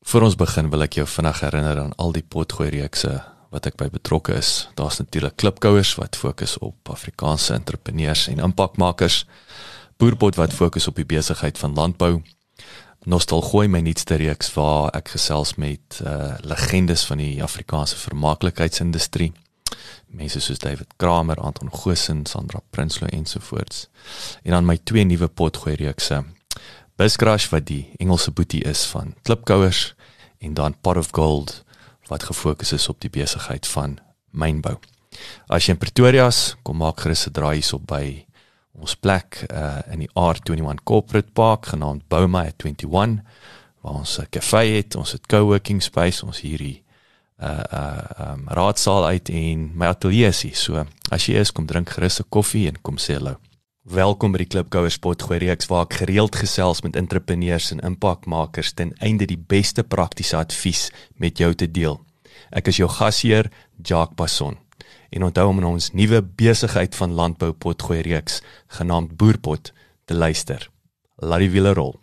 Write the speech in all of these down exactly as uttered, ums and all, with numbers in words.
Voor ons begin wil ek jou vinnig herinner aan al die potgooi-reekse wat ek by betrokke is. Daar's natuurlik klipkouers wat fokus op Afrikaanse entrepreneurs en impakmakers, Boerpot wat fokus op die besigheid van landbou, Nostalgooi, my nuutste reeks waar ek gesels met uh, legendes van die Afrikaanse vermaaklikheidsindustrie, mense soos David Kramer, Anton Goosen, Sandra Prinsloo ensovoorts. En dan my twee nuwe potgooi-reekse, Buscrush wat die Engelse boetie is van klipkouers, en dan Pot of Gold wat gefokus is op die besigheid van mynbou. As jy in Pretoria is, kom maak gerus 'n draai hierso by ons plek uh, in die R eenentwintig Corporate Park, genaamd Bouma at eenentwintig, waar ons 'n café het, ons het coworking space, ons hierdie uh, uh, um, raadsaal uit en my atelier is hier. So, as jy is, kom drink gerus 'n koffie en kom sê hallo. Welkom by die Klipkouers potgooi reeks waar ek gereeld gesels met entrepreneurs en impakmakers ten einde die beste praktiese advies met jou te deel. Ek is jou gasheer, Jacques Passon. En onthou om in ons nuwe besigheid van landbou potgooi reeks, genaamd Boerpot, te luister. Laat die wiele rol.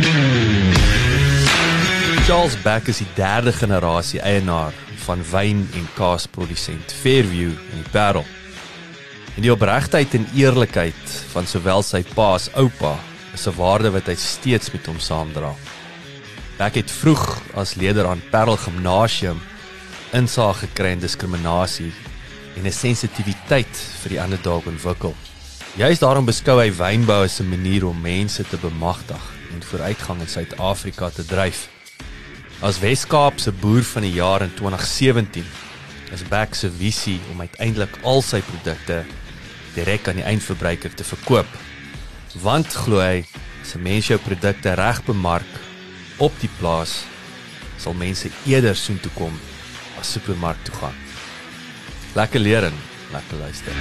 Charles Beck is die derde generasie eienaar van wyn- en kaasprodusent Fairview in die Parel. En die opregtheid en eerlikheid van sowel sy pa as oupa is 'n waarde wat hy steeds met hom saamdra. Beck het vroeg as leier aan Parel Gimnasium insaag gekry in diskriminasie en 'n sensitiwiteit vir die underdog ontwikkel. Juist daarom beskou hy wynbou as 'n manier om mense te bemagtig en vooruitgang in Suid-Afrika te dryf. As Wes-Kaapse boer van die jaar in twintig sewentien is Beck se visie om uiteindelik al sy produkte direk aan die eindverbruiker te verkoop. Want glo hy, as 'n mens jou produkte reg bemark op die plaas, sal mense eerder soontoe kom as supermark toe gaan. Lekker leer en lekker luister.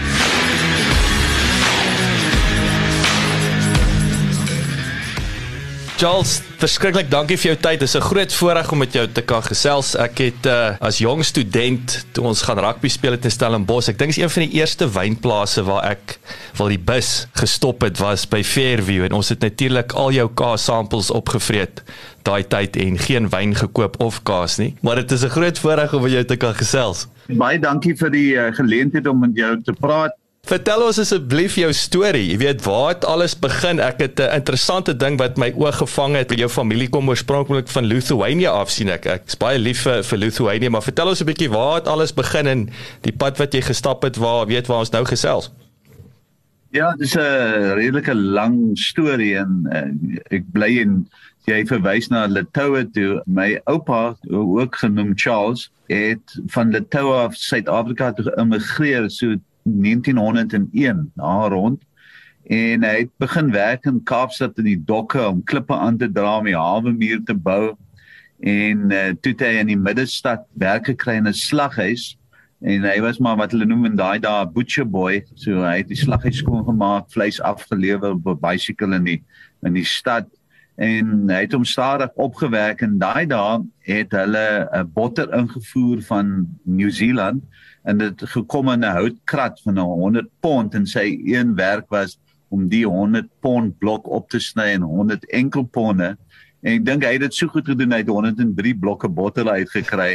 Charles, verskriklik dankie vir jou tyd. Dit is 'n groot voorreg om met jou te kan gesels. Ek het uh, as jong student, toe ons gaan rugby speel het in Stellenbosch, ek dink is een van die eerste wynplase waar ek wel die bus gestop het, was by Fairview, en ons het natuurlik al jou kaas samples opgevreet daai tyd en geen wyn gekoop of kaas nie. Maar dit is 'n groot voorreg om met jou te kan gesels. Baie dankie vir die uh, geleentheid om met jou te praat. Vertel ons asseblief jou storie. Jy weet, waar het alles begin? Ek het 'n interessante ding wat my oog gevang het. Jou familie kom oorspronklik van Lithuania af, sien ek. Ek is baie lief vir, vir Lithuania, maar vertel ons 'n bietjie waar het alles begin en die pad wat jy gestap het, waar weet waar ons nou gesels. Ja, dit is 'n redelike lang storie en uh, ek bly in jy verwys na Litouwe toe. My oupa, ook genoem Charles, het van Litouwe af Suid-Afrika toe geïmmigreer, so negentien honderd een na rond, en hy het begin werk in Kaapstad in die dokke om klippe aan te dra om die hawemuur te bou, en uh, toe het hy in die middestad werk gekry in 'n slaghuis, en hy was maar wat hulle noem in daai dae butcher boy, so hy het die slaghuis skoongemaak, vleis afgelewer op 'n bicycle in die, in die stad, en hy het hom stadig opgewerk, en daai dae het hulle 'n botter ingevoer van New Zealand, en dit gekom in 'n houtkrat van honderd pond, en sy een werk was om die honderd pond blok op te sny in honderd enkel ponde, en ek dink hy het dit so goed gedoen, hy het honderd en drie blokke botter uitgekry.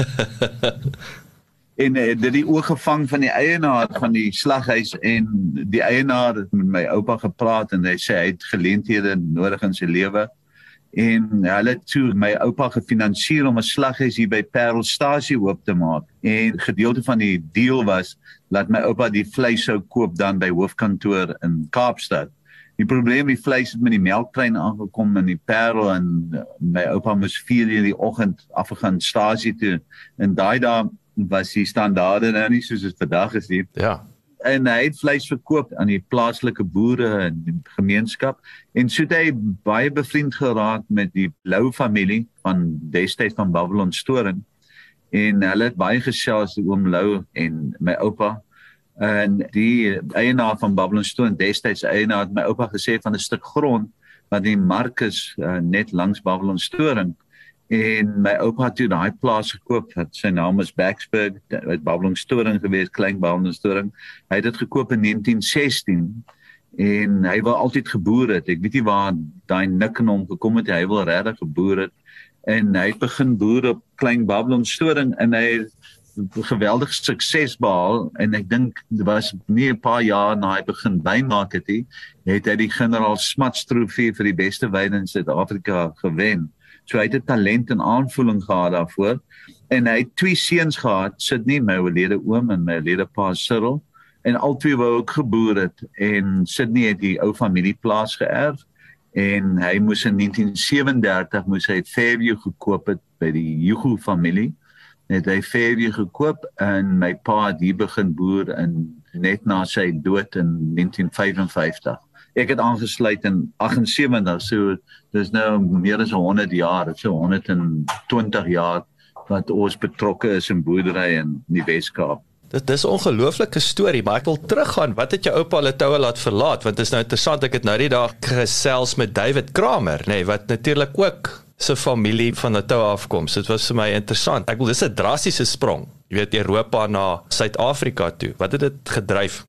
En uh, dit die oog gevang van die eienaar van die slaghuis, en die eienaar het met my oupa gepraat, en hy sê hy het geleenthede nodig in sy lewe, en hulle het toe my oupa gefinansier om 'n slaghuis hier by Parelstasie oop te maak, en gedeelte van die deal was, dat my oupa die vleis sou koop dan by hoofkantoor in Kaapstad. Die probleem, die vleis het met die melktrein aangekom in die Parel, en my oupa moes vier uur die oggend afgegaan stasie toe, en daai dae was die standaarde nou nie soos dit vandag is nie. Ja. En hy het vleis verkoop aan die plaaslike boere en die gemeenskap, en so het hy baie bevriend geraak met die Lou familie van destyds van Babylon Storing, en hulle het baie gesels oom Lou en my oupa, en die eienaar van Babylon Storing, destyds eienaar, het my oupa gesê van 'n stuk grond wat die mark is uh, net langs Babylon Storing, en my oupa het toe daai plaas gekoop, sy naam is Backsburg, uit Babylon Storing gewees, klein Babylon Storing. Hy het dit gekoop in negentien sestien, en hy wou altyd geboer het. Ek weet nie waar daai nik in hom gekom het, hy wil regtig geboer het, en hy het begin boer op Klein Babylon Storing en hy het geweldig sukses behaal en ek dink dit was nie 'n paar jaar na hy begin wyn maak het hy, het hy die Generaal Smuts trofee vir die beste wyn in Suid-Afrika gewen. So hy het 'n talent en aanvoeling gehad daarvoor en hy het twee seuns gehad, Sydney, my oorlede oom en my oorlede pa Cyril, en al twee wou ook geboer het en Sydney het die ou familieplaas geërf en hy moes in negentien sewendertig moes hy Fairview gekoop het by die Hugo familie. Het hy Fairview gekoop en my pa het hier begin boer in, net na sy dood in negentien vyf vyf. Ek het aangesluit in agt en sewentig, so dis nou meer as honderd jaar, so honderd en twintig jaar wat ons betrokke is in boerdery in die Weskaap. Dit is 'n ongelooflike storie, maar ek wil teruggaan. Wat het jou oupa Letowe laat verlaat? Want dit is nou interessant, ek het nou die dag gesels met David Kramer, nê, nee, wat natuurlik ook sy familie van Letowe afkom. So dit was vir my interessant. Ek wil dis 'n drastiese sprong. Jy weet, Europa na Suid-Afrika toe. Wat het dit gedryf?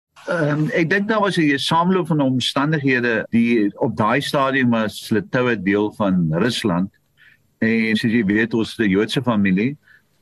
Um, ek dink daar was 'n sameloop van omstandighede die op daai stadium was Letowe deel van Rusland. En soos jy weet, ons is 'n Joodse familie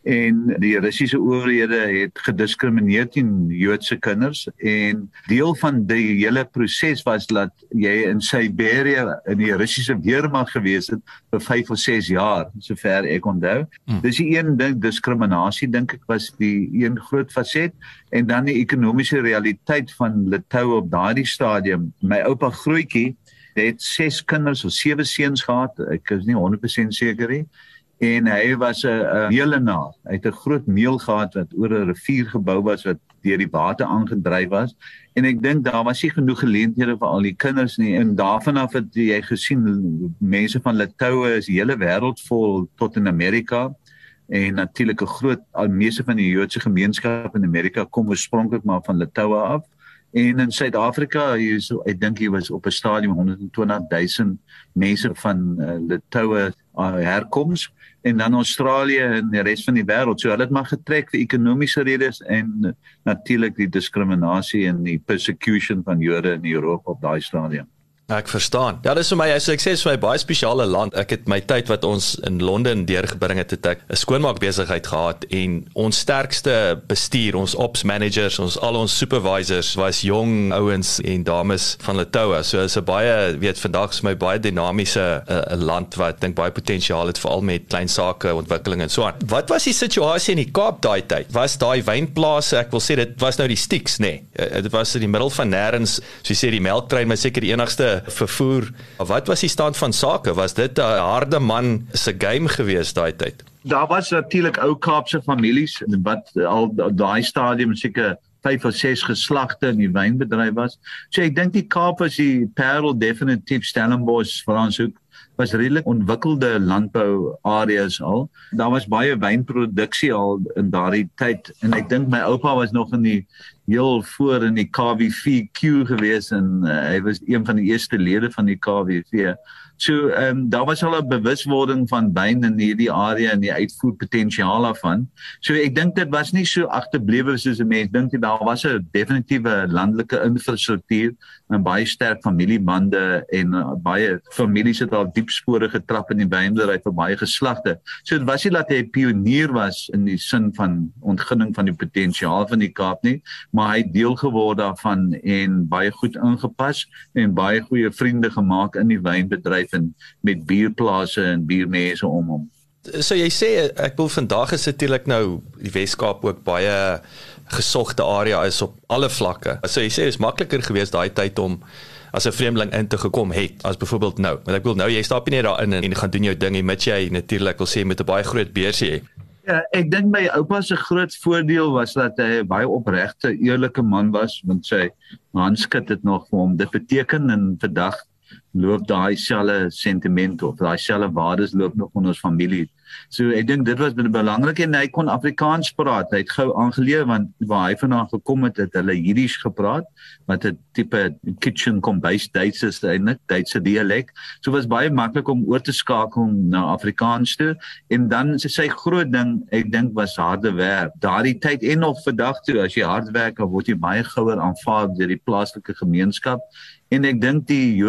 en die Russiese owerhede het gediskrimineer teen Joodse kinders en deel van die hele proses was dat jy in Siberië in die Russiese weermag gewees het vir vyf of ses jaar, sover ek onthou. Hmm. Dis die een ding, diskriminasie dink ek was die een groot faset en dan die ekonomiese realiteit van Letowe op daardie stadium. My oupa Grootjie het ses kinders of sewe seuns gehad, ek is nie honderd persent seker nie. En hy was 'n meelenaar. Hy het 'n groot meel gehad wat oor 'n rivier gebou was wat deur die water aangedryf was. En ek dink daar was nie genoeg geleenthede vir al die kinders nie. En daarvan af het jy gesien mense van Letowe is die hele wêreld vol tot in Amerika. En natuurlik 'n groot al meeste van die Joodse gemeenskap in Amerika kom oorspronklik maar van Letowe af. En in Suid-Afrika, ek dink hier was op 'n stadium honderd en twintig duisend mense van uh, Letowe uh, herkoms en dan Australië en die res van die wêreld. So hulle het maar getrek vir ekonomiese redes en uh, natuurlik die diskriminasie en die persecution van Jode in Europa op daai stadium. Ek verstaan. Ja, dis vir my, as ek sê, is vir my baie spesiale land. Ek het my tyd wat ons in Londen deurgebring het, het ek 'n skoonmaakbesigheid gehad en ons sterkste bestuur, ons ops managers, ons al ons supervisors was jong ouens en dames van Letowe. So is 'n baie, weet vandag is my baie dinamiese 'n uh, land wat dink baie potensiaal het veral met klein sake ontwikkeling en so aan. Wat was die situasie in die Kaap daai tyd? Was daai wynplase, ek wil sê dit was nou die Stieks, nê? Nee. Dit was in die middel van nêrens, so jy sê die melktrein was seker die enigste vervoer. Wat was die stand van sake? Was dit 'n harde man se game gewees daai tyd? Daar was natuurlik ou Kaapse families wat al daai stadium seker vyf of ses geslagte in die wynbedryf was. So ek dink die Kaap was die Parel definitief, Stellenbosch, Franshoek was redelik ontwikkelde landbou areas al. Daar was baie wynproduksie al in daardie tyd en ek dink my oupa was nog in die heel voor in die K W V Q gewees en uh, hy was een van die eerste lede van die K W V. So ehm um, daar was al 'n bewuswording van wyn in hierdie area en die uitvoerpotensiaal daarvan. So ek dink dit was nie so agterblewe soos 'n mens dink nie. Daar was 'n definitiewe landelike infrastruktuur en baie sterk familiebande en uh, baie families het al diep spore getrap in die wynbedryf vir baie geslagte. So dit was nie dat hy 'n pionier was in die sin van ontginning van die potensiaal van die Kaap nie, maar hy het deel geword daarvan en baie goed ingepas en baie goeie vriende gemaak in die wynbedryf en met bierplase en biermense om hom. So jy sê, ek wil vandag is natuurlik nou die Weskaap ook baie gesogte area is op alle vlakke. So jy sê dit is makliker geweest daai tyd om as 'n vreemdeling in te gekom het as byvoorbeeld nou. Want ek wil nou jy stap nie net daarin en, en gaan doen jou ding en met jy natuurlik wil sê met 'n baie groot beursie. Ja, ek dink my oupa se groot voordeel was dat hy 'n baie opregte, eerlike man was, want sy handskit het nog vir hom. Dit beteken in vandag loop daai selfe sentiment of daai selfe waardes loop nog in ons familie. So ek dink dit was belangrik en hy kon Afrikaans praat. Hy het gou aangeleer want waar hy vandaan gekom het, het hulle Jiddisch gepraat, wat 'n tipe kitchen kombuis Duits is eintlik, Duitse dialek. So was baie maklik om oor te skakel na Afrikaans toe en dan sy groot ding, ek dink was harde werk. Daardie tyd en nog vandag toe, as jy hard werk, dan word jy baie gouer aanvaar deur die plaaslike gemeenskap. En ek dink die Jode wat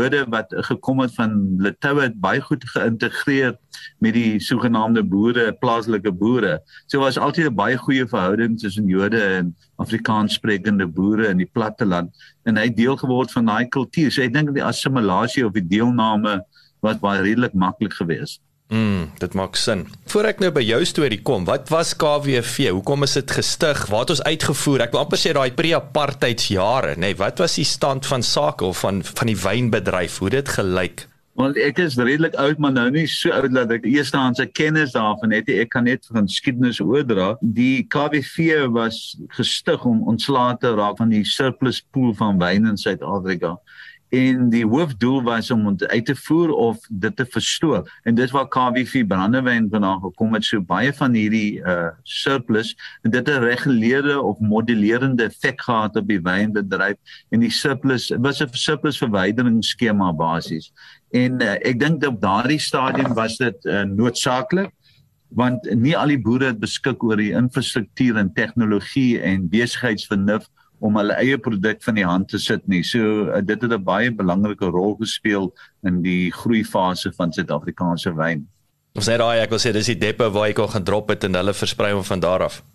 gekom het van Litouwe het baie goed geïntegreer met die sogenaamde boere, plaaslike boere. So was altyd 'n baie goeie verhouding tussen Jode en Afrikaans sprekende boere in die platteland en hy het deel geword van daai kultuur. So ek dink die assimilasie of die deelname was baie redelik maklik geweest. Mm, dit maak sin. Voor ek nou by jou storie kom, wat was K W V? Hoekom is dit gestig? Waar het ons uitgevoer? Ek wil amper sê daai pre-apartheidsjare, nee, wat was die stand van sake of van van die wynbedryf? Hoe dit gelyk? Want ek is redelik oud, maar nou nie so oud dat ek eerstehandse kennis daarvan het. Ek kan net van geskiedenis oordra. Die K W V was gestig om ontslae te raak van die surplus pool van wyn in Suid-Afrika. En die hoofdoel was om dit uit te voer of dit te verstoor. En dis waar K W V brandewyn vandaan gekom het, so baie van hierdie uh, surplus, en dit 'n regulerende of modulerende effek gehad op die wynbedryf, en die surplus, was 'n surplus verwyderingsskema basies. En uh, ek dink dat op daardie stadium was dit uh, noodsaaklik, want nie al die boere het beskik oor die infrastruktuur en tegnologie en besigheidsvernuf om hulle eie produk van die hand te sit nie. So uh, dit het 'n baie belangrike rol gespeel in die groeifase van Suid-Afrikaanse wyn. Of sê daai, ek wil sê dis die depo waar jy kon gaan drop het en hulle versprei hom van daar af.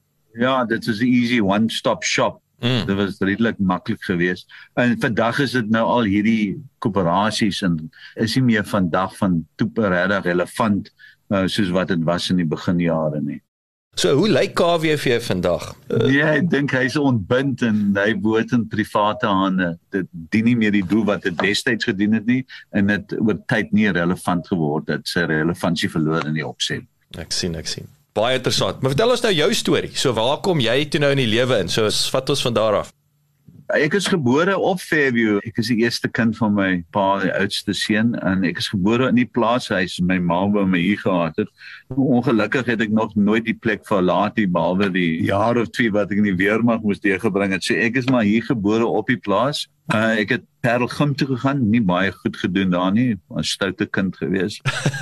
Ja, dit is 'n easy one-stop shop. Mm. Dit was redelik maklik geweest. En vandag is dit nou al hierdie koöperasies en is nie meer vandag van toeperedig relevant uh, soos wat dit was in die beginjare nie. So hoe lyk K W V vandag? Ja, ek dink hy's ontbind en hy behoort in private hande. Dit dien nie meer die doel wat dit destyds gedien het nie en dit oor tyd nie relevant geword het. Sy relevantie verloor in die opset. Ek sien, ek sien. Baie interessant. Maar vertel ons nou jou storie. So waar kom jy toe nou in die lewe in? So vat ons van daar af. Ek is gebore op Fairview. Ek is die eerste kind van my pa, die oudste seun, en ek is gebore in die plaashuis. My ma wou my hier gehad het. Ongelukkig het ek nog nooit die plek verlaat nie, behalwe die jaar of twee wat ek in die weermag moes deurgebring het. So ek is maar hier gebore op die plaas. Uh, ek het Parelgym toe gegaan, nie baie goed gedoen daar nie, 'n stoute kind gewees.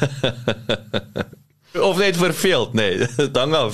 Of net verveeld, nee, hang af.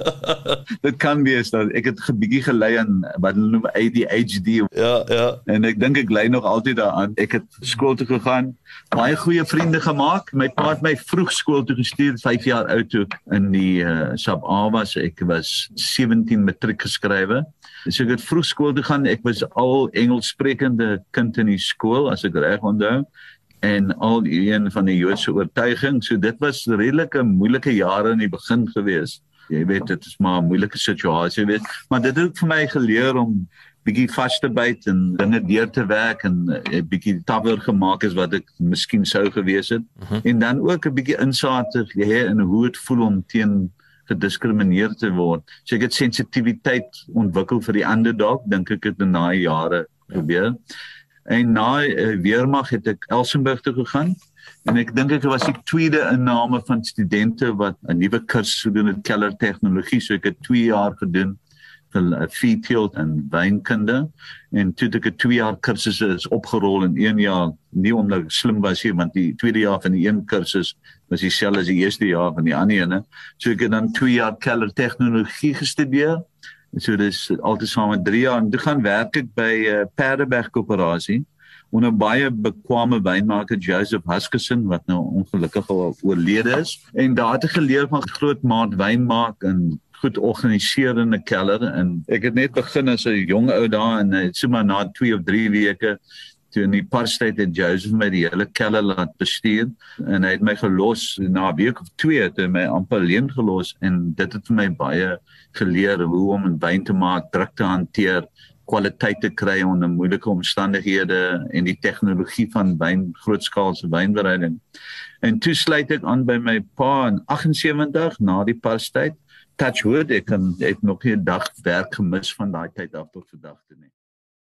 Dit kan wees dat ek het 'n bietjie gelei aan wat hulle noem A D H D. Ja, ja. En ek dink ek lei nog altyd daaraan. Ek het skool toe gegaan, baie goeie vriende gemaak. My pa het my vroeg skool toe gestuur, vyf jaar oud toe in die uh, sub A was. Ek was sewentien matriek geskrywe. So ek het vroeg skool toe gaan. Ek was al Engels sprekende kind in die skool, as ek reg onthou. En al een van die Joodse oortuiging. So dit was redelike moeilike jare in die begin gewees. Jy weet, dit is maar 'n moeilike situasie weet, maar dit het vir my geleer om bietjie vas te byt en dinge deur te werk en 'n bietjie tawer gemaak is wat ek miskien sou gewees het. Uh-huh. En dan ook 'n bietjie insaag te hê in hoe dit voel om teen gediskrimineer te word. So ek het sensitiwiteit ontwikkel vir die underdog, dink ek het in daai jare gebeur. En na uh, weermag het ek Elsenburg toe gegaan en ek dink ek was die tweede inname van studente wat 'n nuwe kursus gedoen het, Keller Tegnologie, so ek het twee jaar gedoen vir veeteelt en wynkunde en toe het ek 'n twee jaar kursus is opgerol in een jaar, nie omdat ek slim was hier, want die tweede jaar van die een kursus was dieselfde as die eerste jaar van die ander ene, so ek het dan twee jaar Keller Tegnologie gestudeer. So dis altesaam met drie jaar en toe gaan werk ek by uh, Perdeberg Koöperasie onder baie bekwame wynmaker Joseph Huskisson wat nou ongelukkig al oorlede is en daar het ek geleer van groot maat wyn maak en goed organiserende keller en ek het net begin as 'n jong ou daar en uh, so maar na twee of drie weke toe in die parstyd het Joseph my die hele keller laat bestuur en hy het my gelos na 'n week of twee het hy my amper alleen gelos en dit het vir my baie geleer hoe om 'n wyn te maak, druk te hanteer, kwaliteit te kry onder moeilike omstandighede en die tegnologie van wyn, grootskaalse wynbereiding. En toe sluit ek aan by my pa in agt en sewentig na die parstyd. Touch wood, ek kan ek nog nie 'n dag werk gemis van daai tyd af tot vandag toe nie.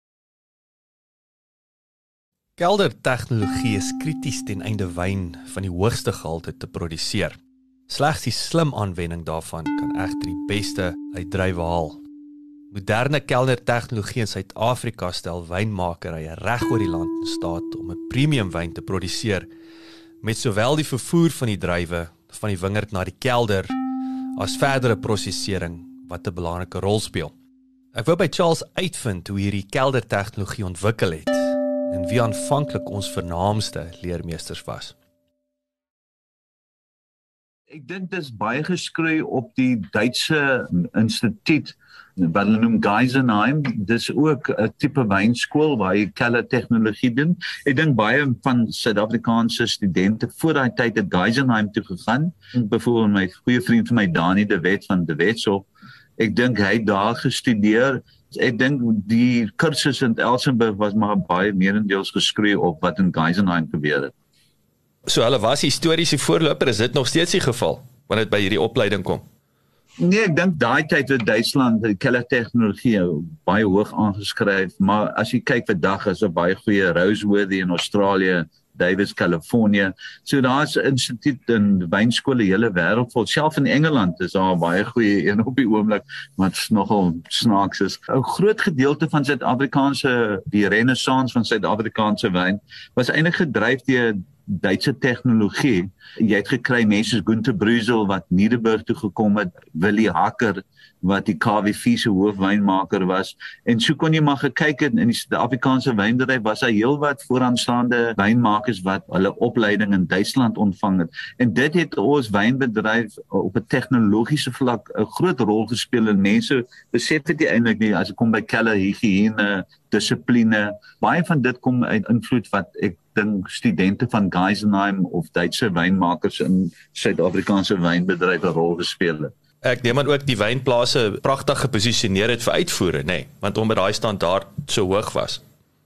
Keldertegnologie is krities ten einde wyn van die hoogste gehalte te produseer. Slegs die slim aanwending daarvan kan egter die beste uit druiwe haal. Moderne keldertegnologie in Suid-Afrika stel wynmakerye reg oor die land in staat om 'n premium wyn te produseer met sowel die vervoer van die druiwe van die wingerd na die kelder as verdere prosesering wat 'n belangrike rol speel. Ek wou by Charles uitvind hoe hierdie keldertegnologie ontwikkel het en wie aanvanklik ons vernaamste leermeesters was? Ek dink dit is baie geskry op die Duitse instituut wat hulle noem Geisenheim. Dis ook 'n tipe wynskool waar jy keller tegnologie doen. Ek dink baie van Suid-Afrikaanse studente voor daai tyd het Geisenheim toe gegaan. Byvoorbeeld my goeie vriend van my Dani de Wet van de Wetshof. Ek dink hy het daar gestudeer. Ek dink die kursus in Elsenburg was maar baie meerendeels geskry op wat in Geisenheim gebeur het. So hulle was historiese voorloper, is dit nog steeds die geval wanneer dit by hierdie opleiding kom? Nee, ek dink daai tyd het Duitsland die kellertegnologie baie hoog aangeskryf, maar as jy kyk vandag is 'n baie goeie Roseworthy in Australië, Davis, California. So daar's 'n instituut in wynskole hele wêreld vol. Self in Engeland is daar 'n baie goeie een op die oomblik, wat nogal snaaks is. 'n Groot gedeelte van Suid-Afrikaanse die renessans van Suid-Afrikaanse wyn was eintlik gedryf deur Duitse tegnologie. Jy het gekry mense soos Günter Brüsel wat Nederburg toe gekom het, Willie Hacker wat die K W V se hoofwynmaker was, en so kon jy maar gekyk het in die Suid-Afrikaanse wynbedryf was daar heelwat vooraanstaande wynmakers wat hulle opleiding in Duitsland ontvang het, en dit het ons wynbedryf op 'n tegnologiese vlak 'n groot rol gespeel, en mense besef dit eintlik nie as ek kom by keller higiëne, dissipline, baie van dit kom uit invloed wat ek dink studente van Geisenheim of Duitse wynmakers in Suid-Afrikaanse wynbedryf 'n rol gespeel het. Ek neem aan ook die wynplase pragtig geposisioneer het vir uitvoere, nê, nee, want omdat daai standaard so hoog was.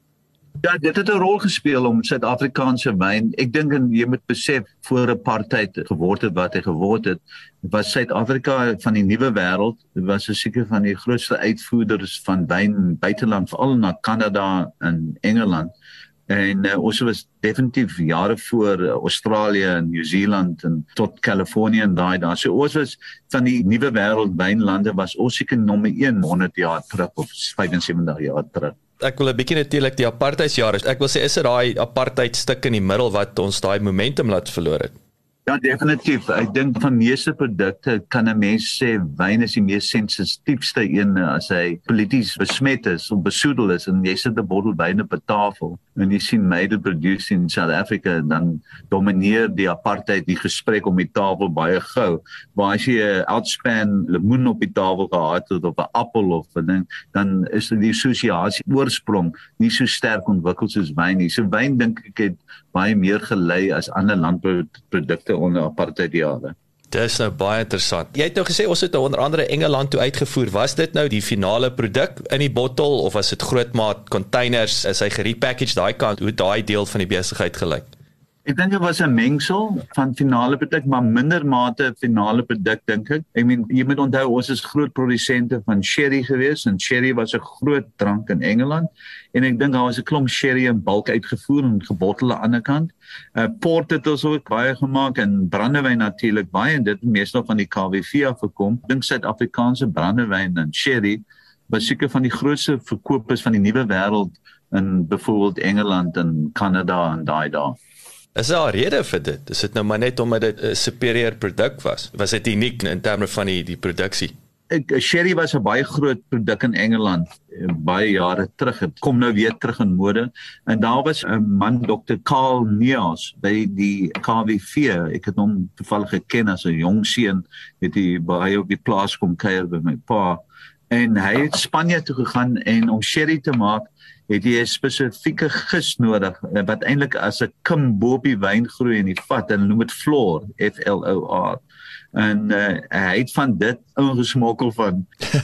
Ja, dit het 'n rol gespeel om Suid-Afrikaanse wyn. Ek dink en jy moet besef voor apartheid geword het wat hy geword het, was Suid-Afrika van die nuwe wêreld, was seker van die grootste uitvoerders van wyn in buiteland, veral na Kanada en Engeland. En uh, ons was definitief jare voor uh, Australië en Nieu-Seeland en tot Californië en daai daar. So ons was van die nuwe wêreld wynlande was ons seker nommer een honderd jaar terug of vyfensewentig jaar terug. Ek wil 'n bietjie natuurlik die apartheidsjare. Ek wil sê is dit daai apartheid stuk in die middel wat ons daai momentum laat verloor het? Ja, definitief. Ek dink van meeste produkte kan 'n mens sê wyn is die mees sensitiefste een as hy polities besmet is of besoedel is, en jy sit 'n bottel wyn op 'n tafel en jy sien made produced in South Africa, dan domineer die apartheid die gesprek om die tafel baie gou. Maar as jy 'n outspan lemoen op die tafel gehad het of 'n appel of 'n ding, dan is die assosiasie oorsprong nie so sterk ontwikkel soos wyn nie. So wyn dink ek het baie meer gelei as ander landbouprodukte onder apartheidjare. Dis nou baie interessant. Jy het nou gesê ons het onder andere Engeland toe uitgevoer. Was dit nou die finale produk in die bottel of was dit grootmaat containers? Is hy gerepackaged daai kant? Hoe het daai deel van die besigheid gelyk? Ek dink dit was 'n mengsel van finale produk, maar minder mate finale produk dink ek. Ek meen jy moet onthou ons is groot produsente van sherry gewees, en sherry was 'n groot drank in Engeland, en ek dink daar was 'n klomp sherry in bulk uitgevoer en gebottel aan die ander kant. Uh, port het ons ook baie gemaak en brandewyn natuurlik baie, en dit het meestal van die K W V af gekom. Ek dink Suid-Afrikaanse brandewyn en sherry was seker van die grootste verkopers van die nuwe wêreld in byvoorbeeld Engeland en Kanada en daai daar. Is daar 'n rede vir dit? Is dit nou maar net omdat dit 'n superior produk was? Was dit uniek in terme van die die produksie? Ek, sherry was 'n baie groot produk in Engeland baie jare terug. Dit kom nou weer terug in mode. En daar was 'n man, dokter Carl Neas, by die K W V. Ek het hom toevallig geken as 'n jong seun, het hy baie op die plaas kom kuier by my pa. En hy het Spanje toe gegaan, en om sherry te maak het jy 'n spesifieke gis nodig wat eintlik as 'n kim bo op die wyn groei in die vat, en hulle noem dit floor, F L O R. En uh, hy het van dit ingesmokkel van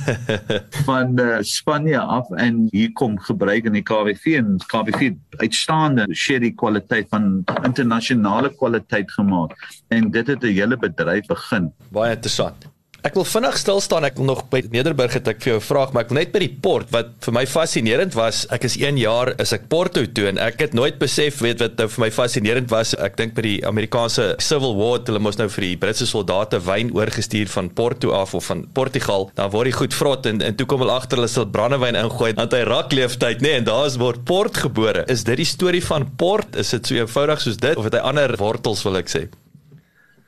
van uh, Spanje af, en hier kom gebruik in die K W V, en K W V uitstaande sherry kwaliteit van internasionale kwaliteit gemaak, en dit het 'n hele bedryf begin. Baie interessant. Ek wil vinnig stil staan, ek wil nog by Nederburg het ek vir jou 'n vraag, maar ek wil net by die port, wat vir my fascinerend was, ek is een jaar, is ek Porto toe, en ek het nooit besef, weet wat nou vir my fascinerend was, ek dink by die Amerikaanse Civil War, hulle moes nou vir die Britse soldate wyn oorgestuur van Porto af, of van Portugal, dan word die goed vrot, en, en toe kom hulle agter, hulle sal brandewyn ingooi, want hy rakleeftijd, nee, en daar is word port gebore. Is dit die storie van port? Is dit so eenvoudig soos dit, of het hy ander wortels, wil ek sê?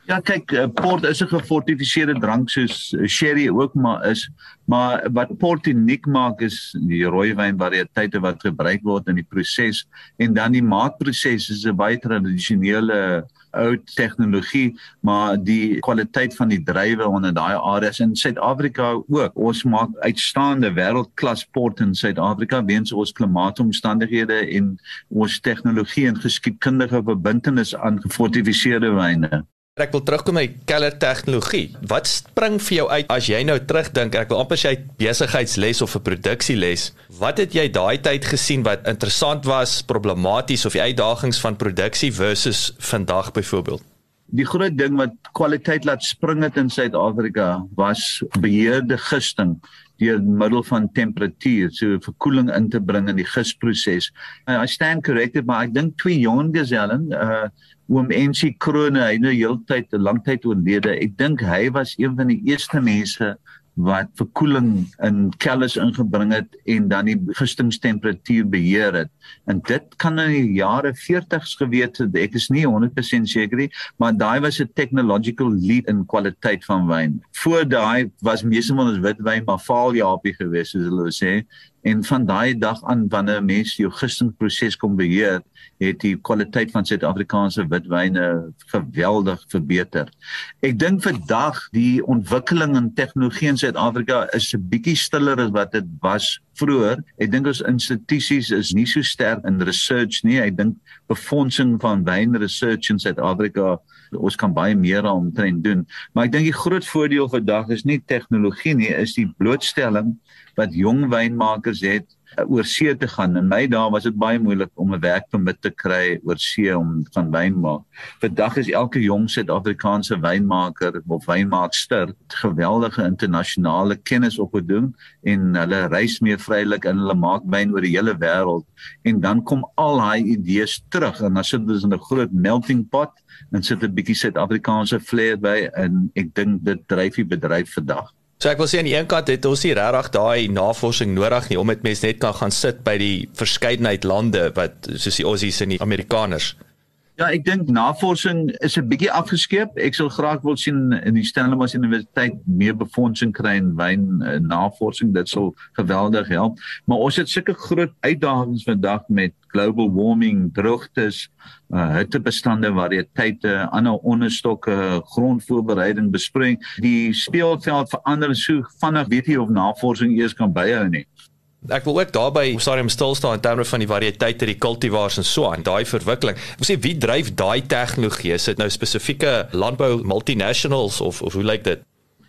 Ja, kyk, uh, port is 'n gefortifiseerde drank soos sherry ook maar is, maar wat port uniek maak is die rooiwyn variëteite wat gebruik word in die proses en dan die maakproses is 'n baie tradisionele oud tegnologie, maar die kwaliteit van die druiwe onder daai areas in Suid-Afrika ook. Ons maak uitstaande wêreldklas port in Suid-Afrika weens ons klimaatomstandighede en ons tegnologie en geskiedkundige verbintenis aan gefortifiseerde wyne. Ek wil terugkom na die Keller tegnologie. Wat spring vir jou uit as jy nou terugdink? Ek wil amper sê besigheidsles of 'n produksieles. Wat het jy daai tyd gesien wat interessant was, problematies of die uitdagings van produksie versus vandag byvoorbeeld? Die groot ding wat kwaliteit laat spring het in Suid-Afrika was beheerde gisting deur middel van temperatuur, so verkoeling in te bring in die gisproses. Uh, I stand corrected, maar ek dink twee jong gesellen, uh, oom N C Krone, hy nou heeltyd 'n lang tyd oorlede. Ek dink hy was een van die eerste mense wat verkoeling in kellers ingebring het en dan die gistingstemperatuur beheer het. En dit kan in die jare veertigs gewees het, ek is nie honderd persent seker nie, maar daai was 'n technological leap in kwaliteit van wyn. Voor daai was meeste van ons witwyn maar faaljapie geweest, soos hulle sê. En van daai dag aan wanneer mense jou gistingsproses kon beheer, het die kwaliteit van Suid-Afrikaanse witwyne geweldig verbeter. Ek dink vandag die ontwikkeling in tegnologie in Suid-Afrika is 'n bietjie stiller as wat dit was vroeër. Ek dink ons institusies is nie so sterk in research nie. Ek dink befondsing van wynresearch in Suid-Afrika, ons kan baie meer omtrent doen. Maar ek dink die groot voordeel vandag is nie tegnologie nie, is die blootstelling wat jong wynmakers het oor see te gaan. In my dae was dit baie moeilik om 'n werkpermit te kry oor see om te gaan wyn maak. Vandag is elke jong Suid-Afrikaanse wynmaker of wynmaakster geweldige internasionale kennis opgedoen en hulle reis meer vrylik en hulle maak wyn oor die hele wêreld. En dan kom al daai idees terug en dan sit dit in 'n groot melting pot en sit 'n bietjie Suid-Afrikaanse flair by en ek dink dit dryf die bedryf vandag. So ek wil sê aan die een kant het ons nie regtig daai navorsing nodig nie, omdat mense net kan gaan sit by die verskeidenheid lande wat soos die Aussies en die Amerikaners. Ja, ek dink navorsing is 'n bietjie afgeskeep. Ek sal graag wil sien in die Stellenbosch Universiteit meer befondsing kry in wyn uh, navorsing. Dit sal geweldig help. Maar ons het sulke groot uitdagings vandag met global warming, droogtes, uh, hittebestande, variëteite, ander onderstokke, grondvoorbereiding, besproeiing. Die speelveld verander so vinnig, weet jy of navorsing eers kan byhou nie. Ek wil ook daarby stadium stil staan in terme van die variëteite, die kultivars en so aan, daai verwikkeling. Ek wil sê, wie dryf daai tegnologie? Is dit nou spesifieke landbou multinationals of of hoe lyk dit?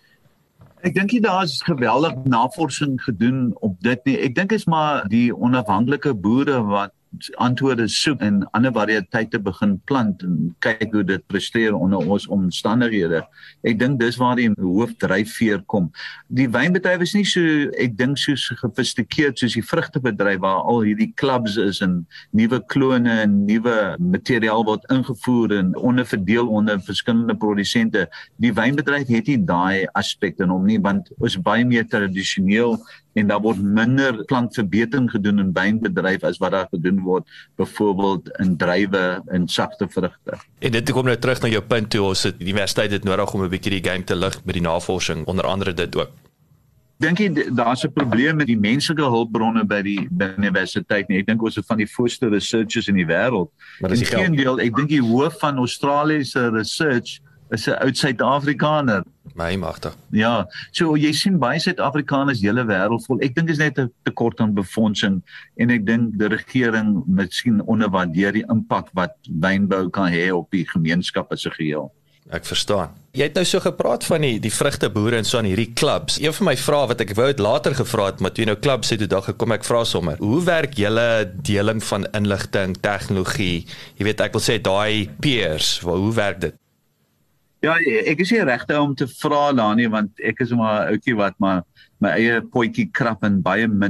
Ek dink jy daar is geweldig navorsing gedoen op dit nie. Ek dink is maar die onafhanklike boere wat antwoorde soek en ander variëteite begin plant en kyk hoe dit presteer onder ons omstandighede. Ek dink dis waar die hoofdryfveer kom. Die wynbedryf is nie so, ek dink so gefistikeerd soos die vrugtebedryf waar al hierdie clubs is en nuwe klone en nuwe materiaal word ingevoer en onderverdeel onder verskillende produsente. Die wynbedryf het nie daai aspek in hom nie, want ons is baie meer tradisioneel en daar word minder plantverbetering gedoen in wynbedryf as wat daar gedoen word byvoorbeeld in druiwe en sagte vrugte. En dit kom nou terug na jou punt toe, ons het die universiteit het nodig om 'n bietjie die game te lig met die navorsing, onder andere dit ook. Dink jy daar's 'n probleem met die menslike hulpbronne by die by die universiteit nie? Ek dink ons is van die voorste researchers in die wêreld. Maar dis geen deel, ek dink die hoof van Australiese research is 'n oud Suid-Afrikaner. My magtig. Ja, so jy sien baie Suid-Afrikaners hele wêreld vol. Ek dink is net 'n tekort aan befondsing en ek dink die regering miskien onderwaardeer die impak wat wynbou kan hê op die gemeenskap as 'n geheel. Ek verstaan. Jy het nou so gepraat van die die vrugteboere en so aan hierdie clubs. Een van my vrae wat ek wou het later gevra het, maar toe nou clubs het, toe dag gekom ek vra sommer. Hoe werk julle deling van inligting, tegnologie? Jy weet, ek wil sê daai peers, hoe werk dit? Ja, ek is nie regte om te vra daar nie, want ek is maar 'n ouetjie wat maar my eie potjie krap en baie min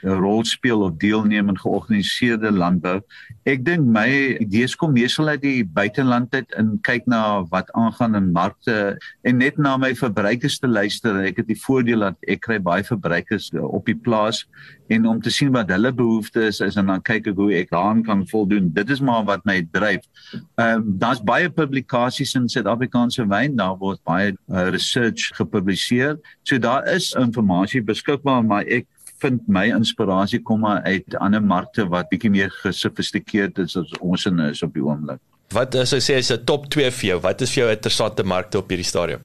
'n rol speel of deelneem in georganiseerde landbou. Ek dink my idees kom meestal uit die buiteland uit en kyk na wat aangaan in markte en net na my verbruikers te luister. Ek het die voordeel dat ek kry baie verbruikers op die plaas en om te sien wat hulle behoeftes is, is en dan kyk ek hoe ek daaraan kan voldoen. Dit is maar wat my dryf. Ehm um, daar's baie publikasies in Suid-Afrikaanse wyn, daar word baie uh, research gepubliseer. So daar is inligting beskikbaar, maar ek vind my inspirasie kom maar uit ander markte wat bietjie meer gesofistikeerd is as ons in is op die oomblik. Wat as jy sê is 'n top twee vir jou? Wat is vir jou interessante markte op hierdie stadium?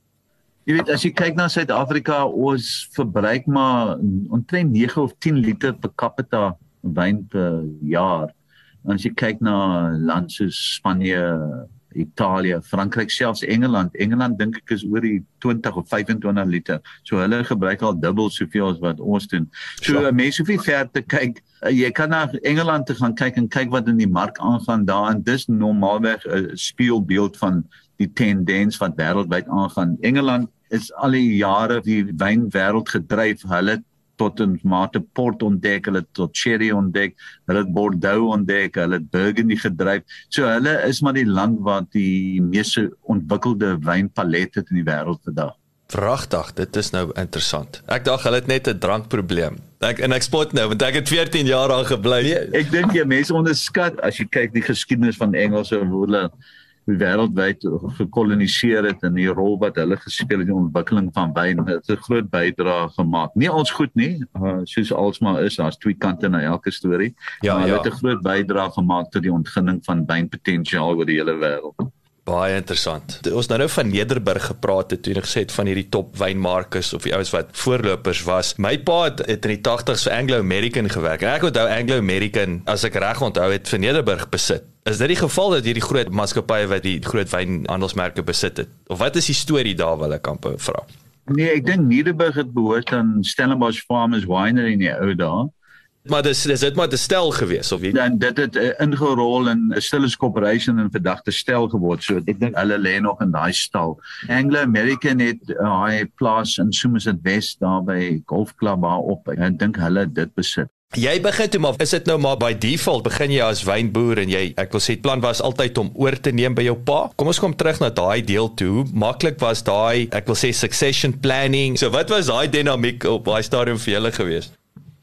Jy weet, as jy kyk na Suid-Afrika, ons verbruik maar omtrent nege of tien liter per capita wyn per jaar. En as jy kyk na lande soos Spanje, Italië, Frankryk, selfs Engeland. Engeland dink ek is oor die twintig of vyfentwintig liter. So hulle gebruik al dubbel soveel as wat ons doen. So ja. Mense hoef nie ver te kyk. Jy kan na Engeland te gaan kyk en kyk wat in die mark aangaan daar en dis normaalweg 'n spieelbeeld van die tendens wat wêreldwyd aangaan. Engeland is al die jare die wynwêreld gedryf. Hulle tot 'n mate port ontdek, hulle tot sherry ontdek, hulle het Bordeaux ontdek, hulle het Burgundy gedryf. So hulle is maar die land wat die mees ontwikkelde wynpalet het in die wêreld vandag. Pragtig, dit is nou interessant. Ek dink hulle het net 'n drankprobleem. Ek en ek spot nou want ek het veertien jaar daar gebly. Nee, ek dink jy mense onderskat as jy kyk die geskiedenis van Engelse hoe hulle wêreldwyd gekoloniseer het en die rol wat hulle gespeel het in die ontwikkeling van wyn. Dit het 'n groot bydrae gemaak. Nie ons goed nie, uh, soos alsmaar is, daar's twee kante na elke storie. Ja, maar ja. Dit het 'n groot bydrae gemaak tot die ontginning van wynpotensiaal oor die hele wêreld. Baie interessant. Ons nou nou van Nederburg gepraat het, toe jy gesê het van hierdie top wynmarkers of die ouens wat voorlopers was. My pa het, het in die tagtigs vir Anglo American gewerk. En ek onthou Anglo American, as ek reg onthou, het vir Nederburg besit. Is dit die geval dat hierdie groot maatskappye wat die groot wynhandelsmerke besit het? Of wat is die storie daar wil ek amper vra? Nee, ek dink Nederburg het behoort aan Stellenbosch Farmers Winery in die ou dae. Maar dis dis het maar 'n stel gewees of wie? Dan dit het uh, ingerol in 'n Stilles Corporation en vandag 'n stel geword. So ek dink hulle lê nog in daai stal. Anglo American het 'n uh, hy plaas in Somerset West daar by golfklub daar op. Ek dink hulle dit besit. Jy begin toe maar is dit nou maar by default begin jy as wynboer en jy ek wil sê plan was altyd om oor te neem by jou pa. Kom ons kom terug na daai deel toe. Hoe maklik was daai ek wil sê succession planning? So wat was daai dinamiek op daai stadium vir julle geweest?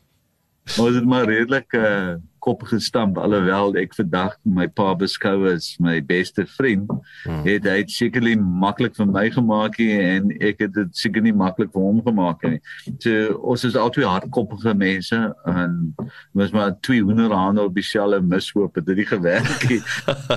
Ons het maar redelik uh, kop gestamp, alhoewel ek vandag my pa beskou as my beste vriend, hmm. het hy het sekerlik maklik vir my gemaak en ek het dit seker nie maklik vir hom gemaak nie. So ons is altyd hardkoppige mense en ons maar twee hoenderhande op dieselfde mishoop, het dit nie gewerk nie.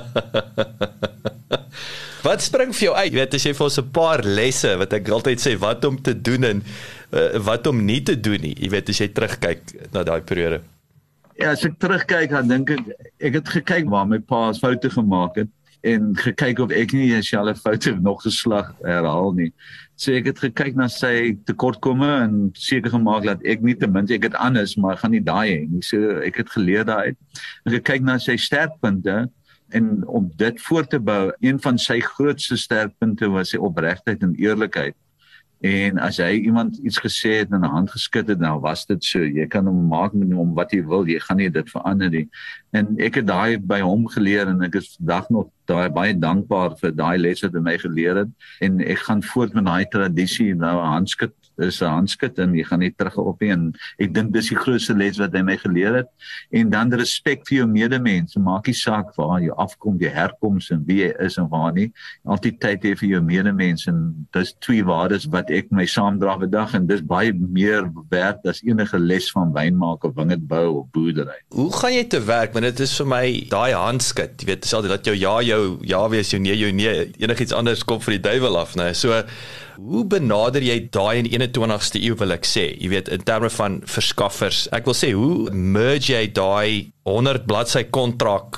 Wat spring vir jou uit? Jy weet, as jy vir ons 'n paar lesse wat ek altyd sê wat om te doen en uh, wat om nie te doen nie. Jy weet, as jy terugkyk na daai periode. Ja, as ek terugkyk, dan dink ek ek het gekyk waar my pa foute gemaak het en gekyk of ek nie dieselfde foute nog geslag herhaal nie. So ek het gekyk na sy tekortkomme en seker gemaak dat ek nie ten minste ek het anders, maar ek gaan nie daai hê nie. So ek het geleer daaruit. En gekyk na sy sterkpunte en om dit voor te bou. Een van sy grootste sterkpunte was sy opregtheid en eerlikheid. En as hy iemand iets gesê het en 'n hand geskit het, nou was dit so. Jy kan hom maak met hom wat jy wil, jy gaan nie dit verander nie. En ek het daai by hom geleer en ek is vandag nog daai baie dankbaar vir daai les wat hy my geleer het. En ek gaan voort met daai tradisie, nou 'n handskit is 'n handskit en jy gaan nie terug op nie. En ek dink dis die grootste les wat hy my geleer het. En dan respek vir jou medemens. Maak nie saak waar jy afkom, jy herkoms en wie jy is en waar nie. Altyd tyd hê vir jou medemens en dis twee waardes wat ek my saamdra vandag en dis baie meer werd as enige les van wynmaak of wingerdbou of boerdery. Hoe gaan jy te werk? Want dit is vir my daai handskit. Jy weet, dis altyd dat jou ja jou ja wees, jou nee jou nee. Enigiets anders kom vir die duiwel af, né? So hoe benader jy daai in die eenentwintigste eeu wil ek sê? Jy weet, in terme van verskaffers. Ek wil sê, hoe merge jy daai honderd bladsy kontrak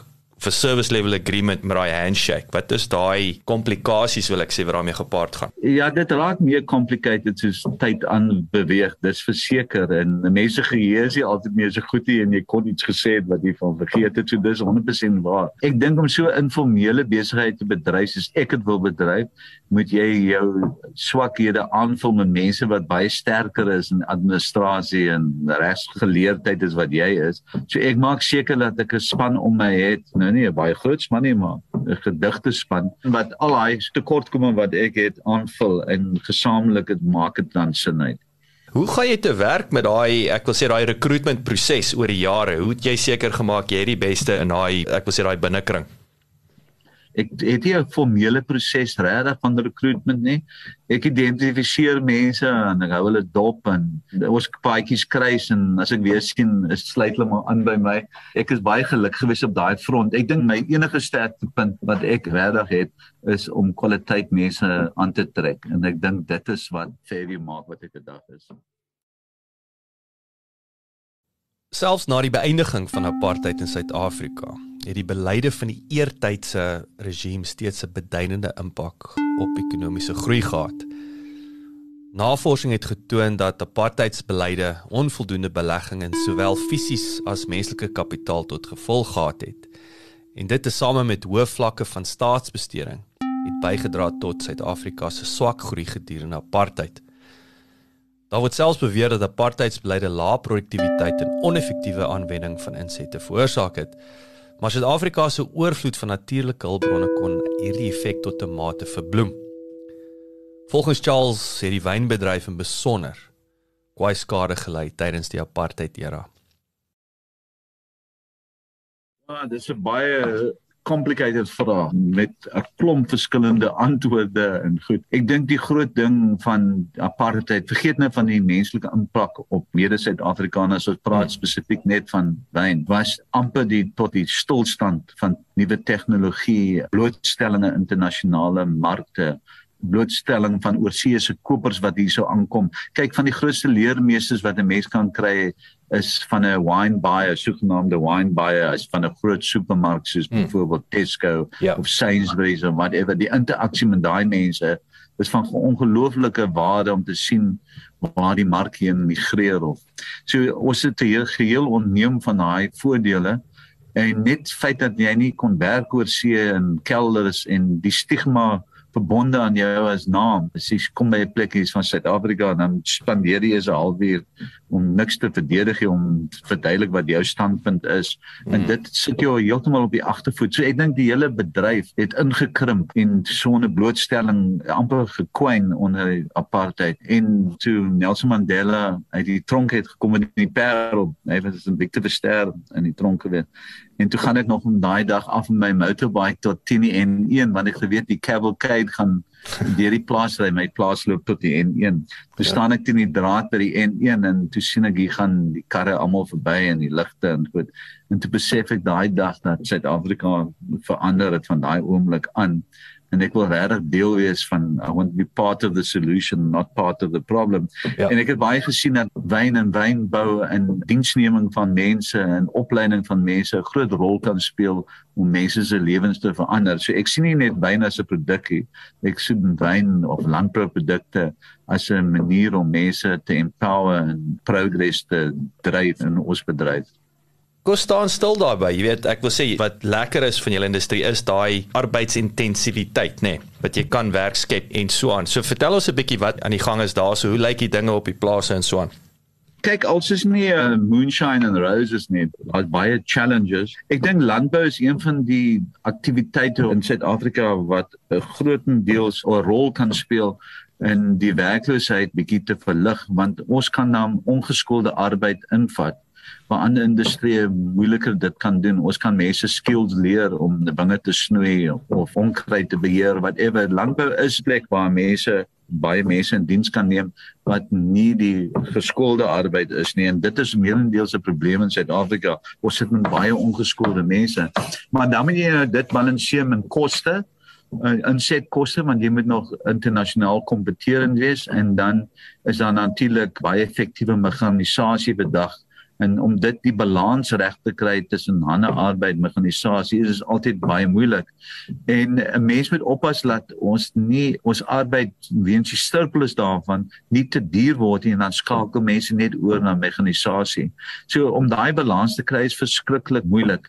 vir service level agreement met daai handshake? Wat is daai komplikasies wil ek sê wat daarmee gepaard gaan? Ja, dit raak meer complicated soos tyd aan beweeg, dis verseker, en mense geheue is nie altyd meer so goed nie, en jy kon iets gesê het wat jy van vergeet het, so dis honderd persent waar. Ek dink om so informele besigheid te bedryf, soos ek het wil bedryf, moet jy jou swakhede aanvul met mense wat baie sterker is in administrasie en regsgeleerdheid is wat jy is. So ek maak seker dat ek 'n span om my het, nou nie 'n baie groot span nie, maar 'n gedigte span, wat al daai tekortkomme wat ek het aanvul en gesamentlik het maak dit dan sin uit. Hoe gaan jy te werk met daai, ek wil sê daai recruitment proses oor die jare? Hoe het jy seker gemaak jy het die beste in daai, ek wil sê daai binnekring? Ek het nie 'n formele proses regtig van recruitment nie. Ek identifiseer mense en ek hou hulle dop en ons paadjies kruis en as ek weer sien, is sluit hulle maar aan by my. Ek is baie gelukkig gewees op daai front. Ek dink my enige sterktepunt wat ek regtig het is om kwaliteit mense aan te trek en ek dink dit is wat Fairview maak wat ek vandag is. Selfs na die beëindiging van apartheid in Suid-Afrika het die beleide van die eertydse regime steeds 'n beduidende impak op ekonomiese groei gehad. Navorsing het getoon dat apartheidsbeleide onvoldoende belegging in sowel fisies as menslike kapitaal tot gevolg gehad het. En dit tesame met hoë vlakke van staatsbesteding het bygedra tot Suid-Afrika se swak groei gedurende apartheid. Daar word selfs beweer dat apartheidsbeleide lae produktiwiteit en oneffektiewe aanwending van insette veroorsaak het. Maar Suid-Afrika se oorvloed van natuurlike hulpbronne kon hierdie effek tot 'n mate verbloem. Volgens Charles het die wynbedryf in besonder kwai skade gelei tydens die apartheid-era. Ja, dis 'n baie complicated vraag met 'n klomp verskillende antwoorde en goed. Ek dink die groot ding van apartheid, vergeet nou van die menslike impak op mede-Suid-Afrikaners, ons praat spesifiek net van wyn, was amper die tot die stilstand van nuwe tegnologie, blootstellinge internasionale markte, blootstelling van oorseese kopers wat hier sou aankom. Kyk, van die grootste leermeesters wat 'n mens kan kry is van 'n wine buyer, sogenaamde wine buyer, is van 'n groot supermark soos hmm. byvoorbeeld Tesco ja. of Sainsbury's of whatever. Die interaksie met daai mense is van ongelooflike waarde om te sien waar die mark heen migreer of. So ons het hier geheel ontneem van daai voordele en net feit dat jy nie kon werk oor see en kelders en die stigma verbonde aan jou as naam. As jy kom by 'n plek hier van Suid-Afrika en dan spandeer jy 'n halfuur om niks te verdedig nie, om te verduidelik wat jou standpunt is. Mm. En dit sit jou heeltemal op die agtervoet. So ek dink die hele bedryf het ingekrimp en so 'n blootstelling amper gekwyn onder apartheid. En toe Nelson Mandela uit die tronk het gekom met die Parel, hy was 'n Victor Verster in die tronk gewees. En toe gaan ek nog om daai dag af met my motorbike tot teen die N een, want ek geweet die cavalcade gaan deur die plaas ry, my plaas loop tot die N een. Toe ja. staan ek teen die draad by die N een en toe sien ek hier gaan die karre almal verby en die ligte en goed. En toe besef ek daai dag dat Suid-Afrika verander het van daai oomblik aan. En ek wil regtig deel wees van, I want to be part of the solution, not part of the problem. Ja. En ek het baie gesien dat wyn en wynbou en diensneming van mense en opleiding van mense 'n groot rol kan speel om mense se lewens te verander. So ek sien nie net wyn as 'n produkkie, ek sien wyn of landbouprodukte as 'n manier om mense te empower en progress te dryf in ons bedryf. Kom staan stil daarby, jy weet, ek wil sê, wat lekker is van julle industrie is daai arbeidsintensiviteit, nê, nee, wat jy kan werk skep en so aan. So vertel ons 'n bietjie wat aan die gang is daar, so hoe lyk die dinge op die plase en so aan? Kyk, als is nie uh, moonshine and roses nie, daar's baie challenges. Ek dink landbou is een van die aktiwiteite in Suid-Afrika wat uh, grootendeels 'n rol kan speel in die werkloosheid bietjie te verlig, want ons kan dan ongeskoolde arbeid invat, waar ander industrie moeiliker dit kan doen. Ons kan mense skills leer om die dinge te snoei of onkruid te beheer, whatever. Landbou is 'n plek waar mense, baie mense in diens kan neem wat nie die geskoolde arbeid is nie, en dit is meerendeels 'n probleem in Suid-Afrika. Ons sit met baie ongeskoolde mense, maar dan moet jy dit balanseer met koste, uh, insetkoste, want jy moet nog internasionaal kompeterend wees, en dan is daar natuurlik baie effektiewe mekanisasie bedag En om dit die balans reg te kry tussen hande arbeid, mekanisasie, is altyd baie moeilik. En 'n mens moet oppas dat ons nie ons arbeid weens die surplus daarvan nie te duur word nie, en dan skakel mense net oor na mekanisasie. So om daai balans te kry is verskriklik moeilik.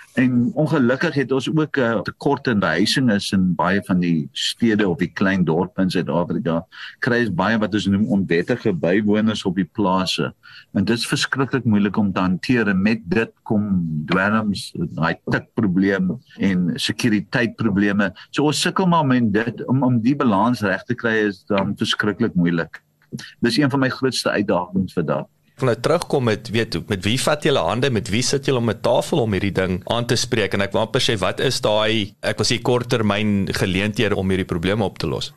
En ongelukkig het ons ook 'n uh, tekort in behuising is in baie van die stede of die klein dorpe in Suid-Afrika. Kry is baie wat ons noem onwettige bywoners op die plase. En dit is verskriklik moeilik om te hanteer, en met dit kom dwelms, daai tikprobleem en sekuriteitprobleme. So ons sukkel maar met dit, om om die balans reg te kry is dan verskriklik moeilik. Dis een van my grootste uitdagings vandag. Nou terugkom met weet met wie vat julle hande, met wie sit julle om 'n tafel om hierdie ding aan te spreek, en ek wil amper sê wat is daai ek wil sê korttermyn geleenthede om hierdie probleme op te los?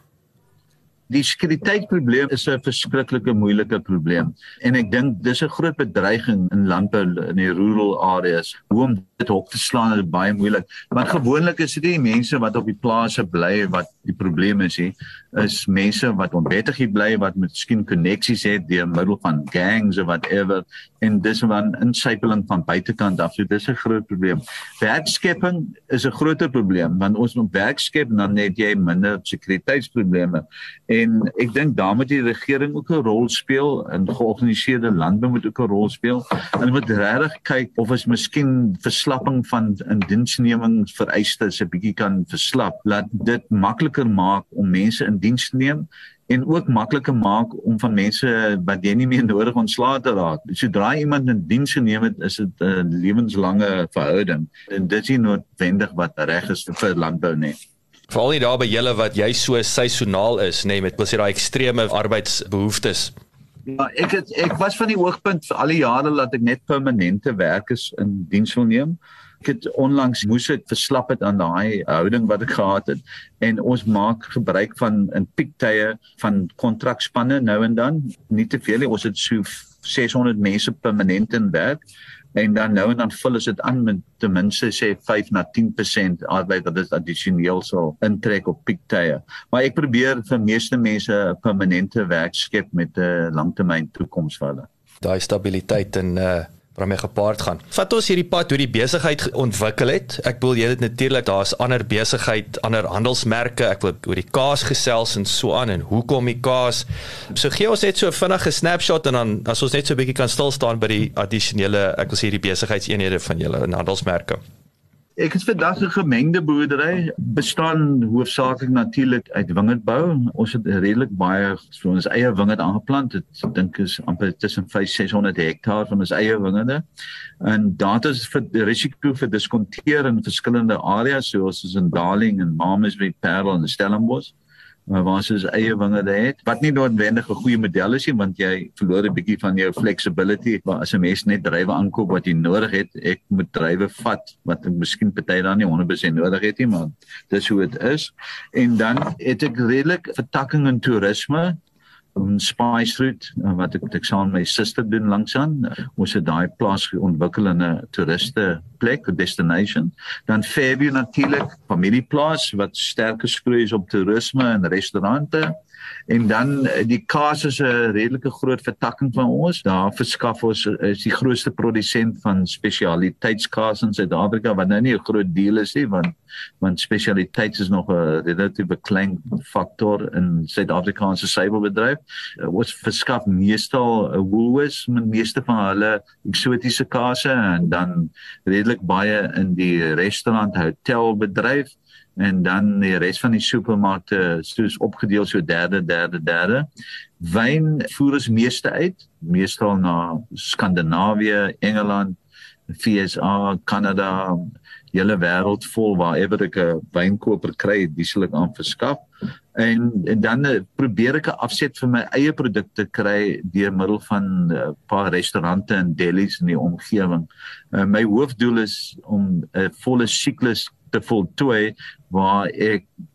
Die sekuriteitsprobleem is 'n verskriklike moeilike probleem, en ek dink dis 'n groot bedreiging in landbou in die rural areas. Hoe om dit hok te slaan is baie moeilik, want gewoonlik is dit die mense wat op die plase bly wat die probleem is hier, is mense wat onwettig hier bly, wat miskien koneksies het deur middel van gangs of whatever, en dis 'n insypeling van buitekant af. So dis 'n groot probleem. Werkskepping is 'n groter probleem, want ons moet werk skep, dan het jy minder sekuriteitsprobleme. En ek dink daar moet die regering ook 'n rol speel, en georganiseerde landbou moet ook 'n rol speel. En moet regtig kyk of ons miskien verslapping van indiensnemingsvereistes 'n bietjie kan verslap, laat dit makliker maak om mense in diens te neem, en ook makliker maak om van mense wat jy nie meer nodig ontslae te raak. Sodra iemand in diens geneem het, is dit 'n lewenslange verhouding, en dit is nie noodwendig wat reg is vir landbou nie. Veral nie daar by julle wat jy so seisoonaal is, nê, nee, met wil sê daai ekstreme arbeidsbehoeftes. Ja, ek het, ek was van die hoogpunt vir al die jare dat ek net permanente werkers in diens wil neem. Ek het onlangs moes ek verslap het aan daai houding wat ek gehad het, en ons maak gebruik van in piektye van kontrakspanne nou en dan, nie te veel nie, ons het so ses honderd mense permanent in werk, en dan nou en dan vul ons dit aan met ten minste sê vyf na tien persent arbeid wat dit addisioneel sal intrek op piektye. Maar ek probeer vir meeste mense 'n permanente werk skep met 'n uh, langtermyn toekoms vir hulle. Daai stabiliteit en uh waarmee gepaard gaan. Vat ons hierdie pad hoe die besigheid ontwikkel het. Ek bedoel jy het natuurlik daar's ander besigheid, ander handelsmerke. Ek wil oor die kaas gesels en so aan, en hoekom die kaas. So gee ons net so 'n vinnige snapshot, en dan as ons net so 'n bietjie kan stil staan by die addisionele, ek wil sê die besigheidseenhede van julle en handelsmerke. Ek is vandag 'n gemengde boerdery, bestaan hoofsaaklik natuurlik uit wingerdbou. Ons het redelik baie so ons eie wingerd aangeplant. Dit ek dink is amper tussen vyf tot ses honderd hektaar van ons eie wingerde. En data is vir die risiko vir diskonteer in verskillende areas, soos is in Darling en Malmesbury, Parel en Stellenbosch, waar ons ons eie wingerde het, wat nie noodwendig 'n goeie model is nie, want jy verloor 'n bietjie van jou flexibility, maar as 'n mens net drywe aankoop wat jy nodig het, ek moet drywe vat, wat ek miskien party dan nie honderd persent nodig het nie, maar dis hoe dit is. En dan het ek redelik vertakking in toerisme, Spice Route, wat ek, ek saam met my suster doen langsaan. Ons het daai plaas ontwikkel in 'n toeriste plek, 'n destination. Dan Fairview natuurlik, familieplaas wat sterk gesproei is op toerisme en restaurante. En dan die kaas is 'n redelike groot vertakking van ons. Daar verskaf ons is die grootste produsent van spesialiteitskaas in Suid-Afrika, wat nou nie 'n groot deel is nie, want want spesialiteit is nog 'n relatiewe klein faktor in Suid-Afrikaanse suiwelbedryf. Ons verskaf meestal 'n Woolworths met meeste van hulle eksotiese kaase, en dan redelik baie in die restaurant hotelbedryf. En dan die res van die supermarkte soos opgedeel so derde, derde, derde. Wyn voer ons meeste uit, meestal na Skandinawië, Engeland, V S A, Kanada, hele wêreld vol waarever ek 'n wynkoper kry, die sal ek aan verskaf. En, en dan probeer ek 'n afset vir my eie produkte kry deur middel van 'n uh, paar restaurante en delis in die omgewing. Uh, my hoofdoel is om 'n volle siklus te voltooi waar ek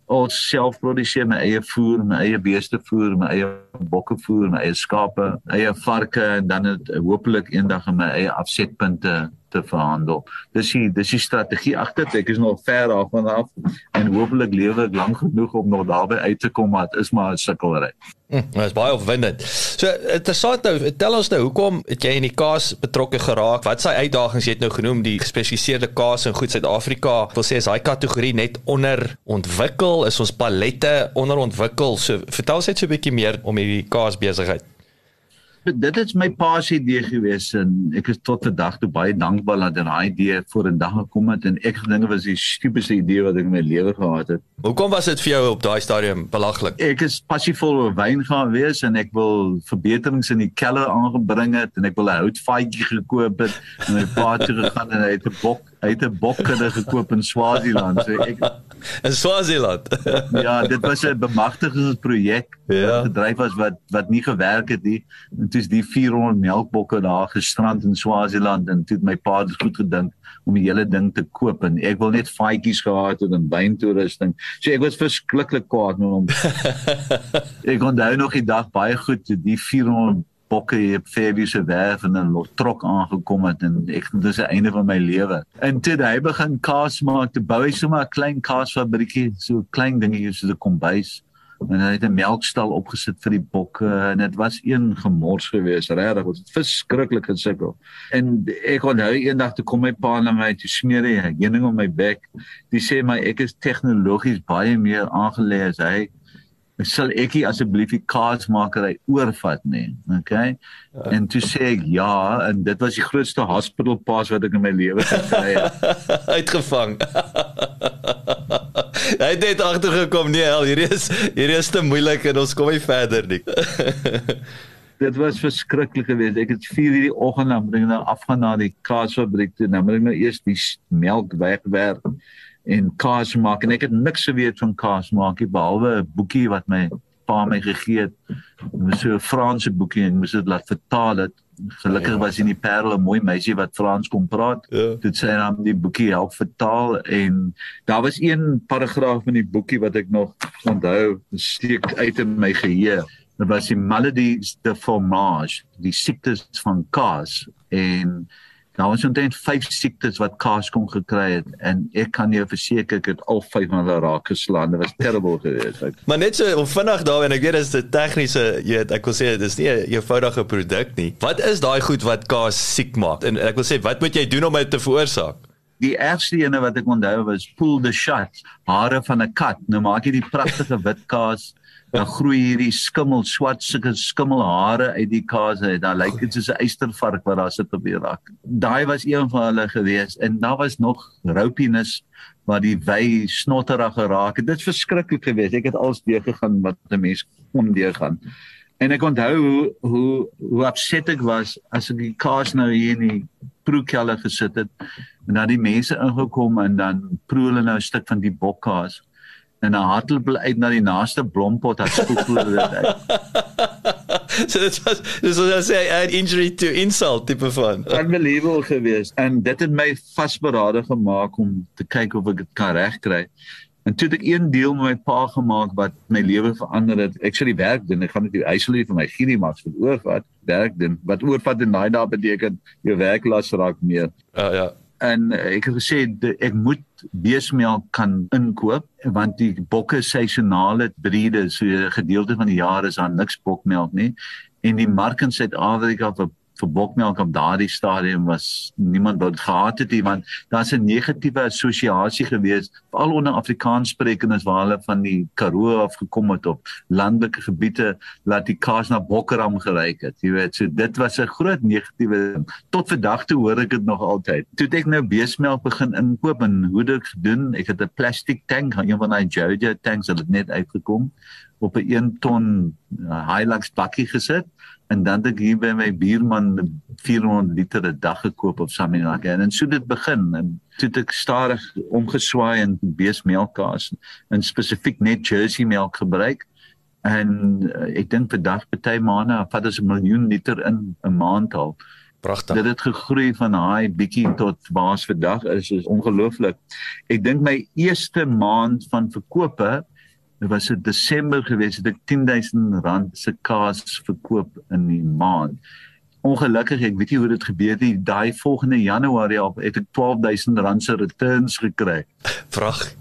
ons self produseer, my eie voer, my eie beeste voer, my eie bokke voer, my eie skape, my eie varke en dan het hopelik eendag in my eie afsetpunte te verhandel. Dis die dis die strategie agter. Ek is nog ver daarvan af en hopelik lewe ek lank genoeg om nog daarby uit te kom, maar dit is maar 'n sukkelry. Hm, dit is baie opwindend. So interessant nou, tel ons nou, hoekom het jy in die kaas betrokke geraak? Wat is die uitdagings jy het nou genoem, die gespesialiseerde kaas in goed Suid-Afrika? Ek wil sê is daai kategorie net onderontwikkel, is ons palette onderontwikkel? So vertel ons net so 'n bietjie meer om hierdie kaas besigheid. Dit is my pa se idee gewees en ek is tot vandag toe baie dankbaar dat daai idee vorendag gekom het en ek gedink was die stupidste idee wat ek in my lewe gehad het. Hoekom was dit vir jou op daai stadium belaglik? Ek is passievol oor wyn gaan wees en ek wil verbeterings in die keller aangebring het en ek wil 'n houtvaatjie gekoop het en my pa toe gegaan en hy het 'n bok, hy het 'n bokkudde gekoop in Swaziland. So ek in Swaziland. Ja, dit was 'n bemagtigingsprojek Ja. wat gedryf was wat wat nie gewerk het nie. En toe is die vierhonderd melkbokke daar gestrand in Swaziland en toe het my pa dit goed gedink om die hele ding te koop en ek wil net faadjies gehad het en wyntoerusting. So ek was verskriklik kwaad met hom. Ek onthou nog die dag baie goed, die vierhonderd bokke hier op Fairview se werf en 'n trok aangekom het en ek dis die einde van my lewe. En toe hy begin kaas maak, te bou hy sommer 'n klein kaasfabriekie, so 'n klein dingetjie soos 'n kombuis. En hy het 'n melkstal opgesit vir die bokke en dit was een gemors geweest, regtig, dit het verskriklik gesukkel. En ek onthou eendag toe kom my pa na my toe smeer hy heuning op my bek. Die sê my ek is tegnologies baie meer aangelê as hy. Sal ek nie asseblief die kaasmakery oorvat nie, okay? Ja. En toe sê ek ja, en dit was die grootste hospital pass wat ek in my lewe gekry het. Uitgevang. Hy het net agtergekom, nee, hel, hierdie is hierdie is te moeilik en ons kom nie verder nie. Dit was verskriklik geweest. Ek het vier hierdie oggend dan moet ek nou afgaan na die kaasfabriek toe. Dan moet ek nou eers die melk wegwerk en kaas maak en ek het niks geweet van kaas maak nie behalwe 'n boekie wat my pa my gegee het. Dit was so 'n Franse boekie en ek moes dit laat vertaal het. Gelukkig was in die Parel 'n mooi meisie wat Frans kon praat. Ja. Dit sê dan die boekie help vertaal en daar was een paragraaf in die boekie wat ek nog onthou, steek uit in my geheue. Dit was die maladies de fromage, die siektes van kaas en daar was omtrent vyf siektes wat kaas kon gekry het en ek kan jou verseker ek het al vyf van hulle raak geslaan. Dit was terrible geweest. Maar net so om vinnig daar en ek weet dis 'n tegniese, jy weet, ek wil sê dis nie 'n eenvoudige produk nie. Wat is daai goed wat kaas siek maak? En ek wil sê wat moet jy doen om dit te veroorsaak? Die ergste ene wat ek onthou was pull the shot, hare van 'n kat. Nou maak jy die pragtige wit kaas, dan groei hierdie skimmel, swart sulke skimmelhare uit die kaas uit. Dan lyk dit soos 'n eystervark wat daar sit op die rak. Daai was een van hulle gewees en daar was nog ropiness waar die wy snotterig geraak het. Dit is verskriklik geweest. Ek het alles deur gegaan wat 'n mens kon deurgaan. En ek onthou hoe hoe hoe upset ek was as ek die kaas nou hier in die proekelder gesit het en dan die mense ingekom en dan proe hulle nou 'n stuk van die bokkaas en dan hardloop hulle uit na die naaste blompot as spoel hulle dit uit. So dit was dis was sê an injury to insult tipe van. Unbelievable geweest en dit het my vasberade gemaak om te kyk of ek dit kan regkry. En toe het ek een deel met my pa gemaak wat my lewe verander het. Ek sou die werk doen, ek gaan net die eisel vir my gee nie maar vir oorvat, werk doen. Wat oorvat in daai dae beteken jou werklas raak meer. Ja ja. En ek het gesê ek moet beesmelk kan inkoop want die bokke seisonale breede, so 'n gedeelte van die jaar is daar niks bokmelk nie en die mark in Suid-Afrika vir vir bokmelk op daardie stadium was niemand wou dit gehad het nie want daar's 'n negatiewe assosiasie gewees veral onder Afrikaanssprekendes waar hulle van die Karoo af gekom het op landelike gebiede laat die kaas na bokkeram geryk het jy weet so dit was 'n groot negatiewe tot vandag toe hoor ek dit nog altyd toe het ek nou beesmelk begin inkoop en hoe dit ek gedoen ek het 'n plastiek tank een van daai Jojo tanks het net uitgekom op 'n een ton uh, Hilux bakkie gesit en dan het ek hier by my buurman vierhonderd liter 'n dag gekoop of something like that en so dit begin en toe het ek stadig omgeswaai in beesmelkkaas en spesifiek net Jersey melk gebruik en uh, ek dink vandag party maande vat ons 'n miljoen liter in 'n maand al. Pragtig. Dit het gegroei van daai bietjie tot waar vandag is is ongelooflik. Ek dink my eerste maand van verkope dit was in Desember gewees, het ek tien duisend rand se kaas verkoop in die maand. Ongelukkig, ek weet nie hoe dit gebeur nie, daai volgende Januarie op het ek twaalf duisend rand se returns gekry. Vrag.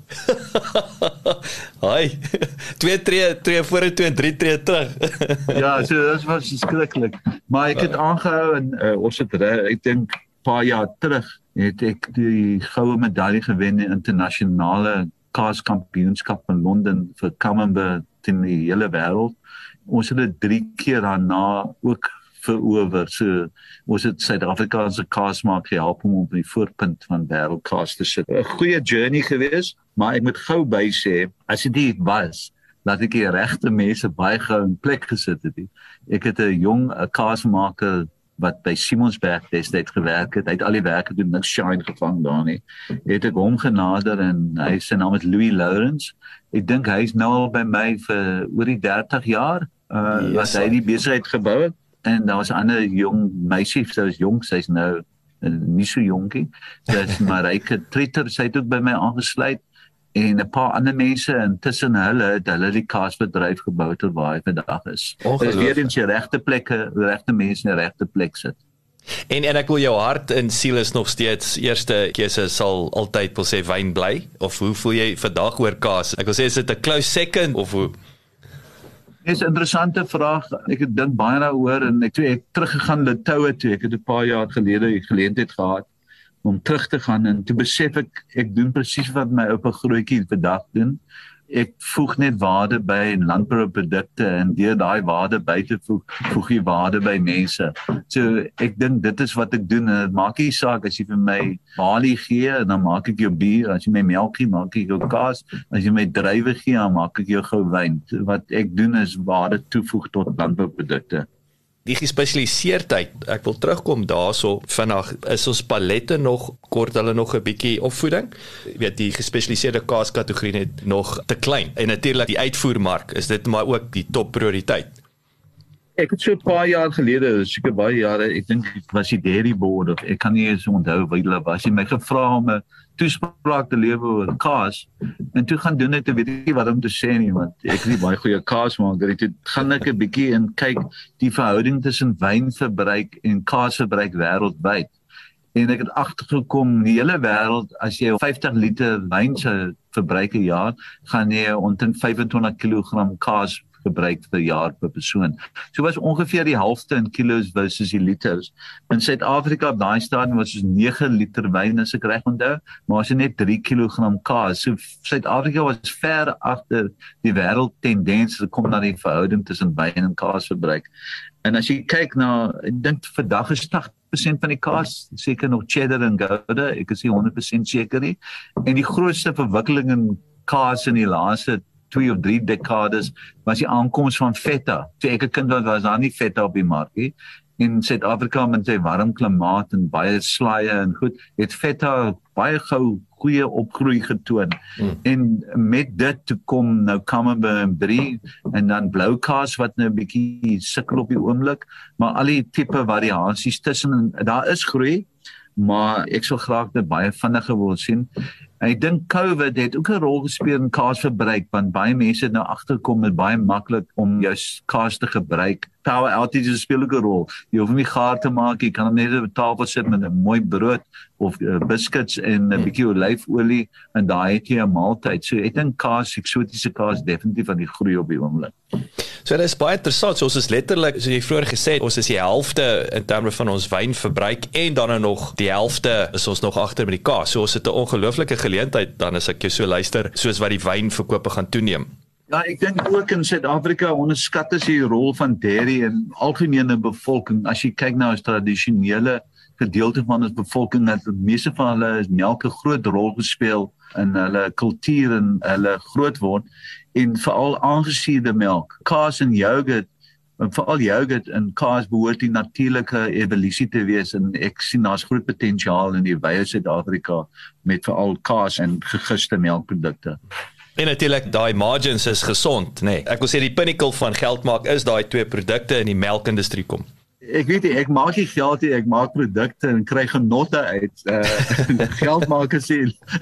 Haai. Twee tree, tree vorentoe en drie tree terug. Ja, so dit was skrikkelik. Maar ek het aangehou en uh, ons het ek dink paar jaar terug het ek die goue medalje gewen in die internasionale kaaskampioenskap in Londen vir Camembert in die hele wêreld. Ons het dit drie keer daarna ook verower. So ons het Suid-Afrikaanse kaasmaak gehelp om op die voorpunt van wêreldkaas te sit. 'n Goeie journey gewees, maar ek moet gou by sê, as dit nie was, laat ek die regte mense baie gou in plek gesit het. Ek het 'n jong 'n kaasmaker wat by Simonsberg destyds gewerk het. Hy het al die werk gedoen, niks shine gevang daar nie. Het ek hom genader en hy sy naam is Louis Lawrence. Ek dink hy's nou al by my vir oor die dertig jaar, uh, yes, wat hy die besigheid gebou het. En daar was 'n ander jong meisie, sy is jong, sy's nou uh, nie so jonkie. Dis Marike Treter, sy het ook by my aangesluit. En 'n paar ander mense intussen hulle het hulle die kaasbedryf gebou tot waar hy vandag is. Dis weer in die regte plekke, regte mense in die regte plek sit. En en ek wil jou hart en siel is nog steeds eerste keuse sal altyd wil sê wyn bly, of hoe voel jy vandag oor kaas? Ek wil sê is dit 'n close second of hoe? Dis 'n interessante vraag. Ek het dink baie daaroor en ek toe ek teruggegaan Litouwe toe. Ek het 'n paar jaar gelede die geleentheid gehad om terug te gaan en toe besef ek ek doen presies wat my oupa grootjie vandag doen. Ek voeg net waarde by landbouprodukte en deur daai waarde by te voeg, voeg jy waarde by mense. So ek dink dit is wat ek doen en dit maak nie saak as jy vir my barley gee, dan maak ek jou bier, as jy my melk gee, maak ek jou kaas, as jy my druiwe gee, dan maak ek jou gou wyn. Wat ek doen is waarde toevoeg tot landbouprodukte. Die gespesialiseerdheid, ek wil terugkom daarso vinnig, is ons palette nog, kort hulle nog 'n bietjie opvoeding? Jy weet, die gespesialiseerde kaaskategorie net nog te klein. En natuurlik die uitvoermark, is dit maar ook die top prioriteit. Ek het so 'n paar jaar gelede, seker baie jare, ek dink dit was die Dairy Board, of ek kan nie eens onthou wie hulle was, jy my gevra om 'n toespraak te lewer oor kaas, en toe gaan doen ek, weet ek nie wat om te sê nie, want ek is nie baie goeie kaasmaker, toe gaan ek 'n bietjie en kyk die verhouding tussen wynverbruik en kaasverbruik wêreldwyd. En ek het agtergekom, die hele wêreld, as jy vyftig liter wyn se verbruik 'n jaar, gaan jy omtrent vyfentwintig kilogram kaas gebruik per jaar per persoon. So was ongeveer die helfte in kilos versus die liters. In Suid-Afrika op daai stadium was ons nege liter wyn as ek reg onthou, maar ons het net drie kilogram kaas. So Suid-Afrika was ver agter die wêreld tendens te kom na die verhouding tussen wyn en kaasverbruik. En as jy kyk na, ek dink vandag is agt persent van die kaas seker nog cheddar en gouda, ek is nie honderd persent seker nie. En die grootste verwikkeling in kaas in die laaste twee of drie dekades was die aankoms van feta. Toe ek 'n kind was, was daar nie feta op die mark nie. In Suid-Afrika met sy warm klimaat en baie slaaie en goed, het feta baie gou goeie opgroei getoon. Hmm. En met dit toe kom nou Camembert en Brie en dan blou kaas wat nou 'n bietjie sukkel op die oomblik, maar al die tipe variasies tussen, daar is groei, maar ek sou graag dit baie vinniger wil sien. Ek dink COVID het ook 'n rol gespeel in kaasverbruik, want baie mense het nou agterkom met baie maklik om jou kaas te gebruik. Power outages speel ook 'n rol. Jy hoef nie gaar te maak, jy kan hom net op die tafel sit met 'n mooi brood of uh, biscuits en 'n bietjie olyfolie en daai het jy 'n maaltyd. So ek dink kaas, eksotiese kaas definitief aan die groei op die oomblik. So dit is baie interessant. So ons is letterlik, soos jy vroeër gesê het, ons is die helfte in terme van ons wynverbruik en dan nog die helfte is ons nog agter met die kaas. So ons het 'n ongelooflike geleentheid dan as ek jou so luister, soos wat die wynverkope gaan toeneem. Ja, ek dink ook in Suid-Afrika onderskat is die rol van dairy in algemene bevolking. As jy kyk na ons tradisionele gedeelte van ons bevolking, dat die meeste van hulle is melk 'n groot rol gespeel in hulle kultuur en hulle grootword, en veral aangesuurde melk, kaas en yoghurt, en veral yoghurt en kaas behoort die natuurlike evolusie te wees, en ek sien daar's groot potensiaal in die wye Suid-Afrika met veral kaas en gegiste melkprodukte. En natuurlik daai margins is gesond, nê. Nee. Ek wil sê die pinnacle van geld maak is daai twee produkte in die melkindustrie kom. Ek weet nie, ek maak nie geld nie, ek maak produkte en kry genotte uit. Uh, geld maak is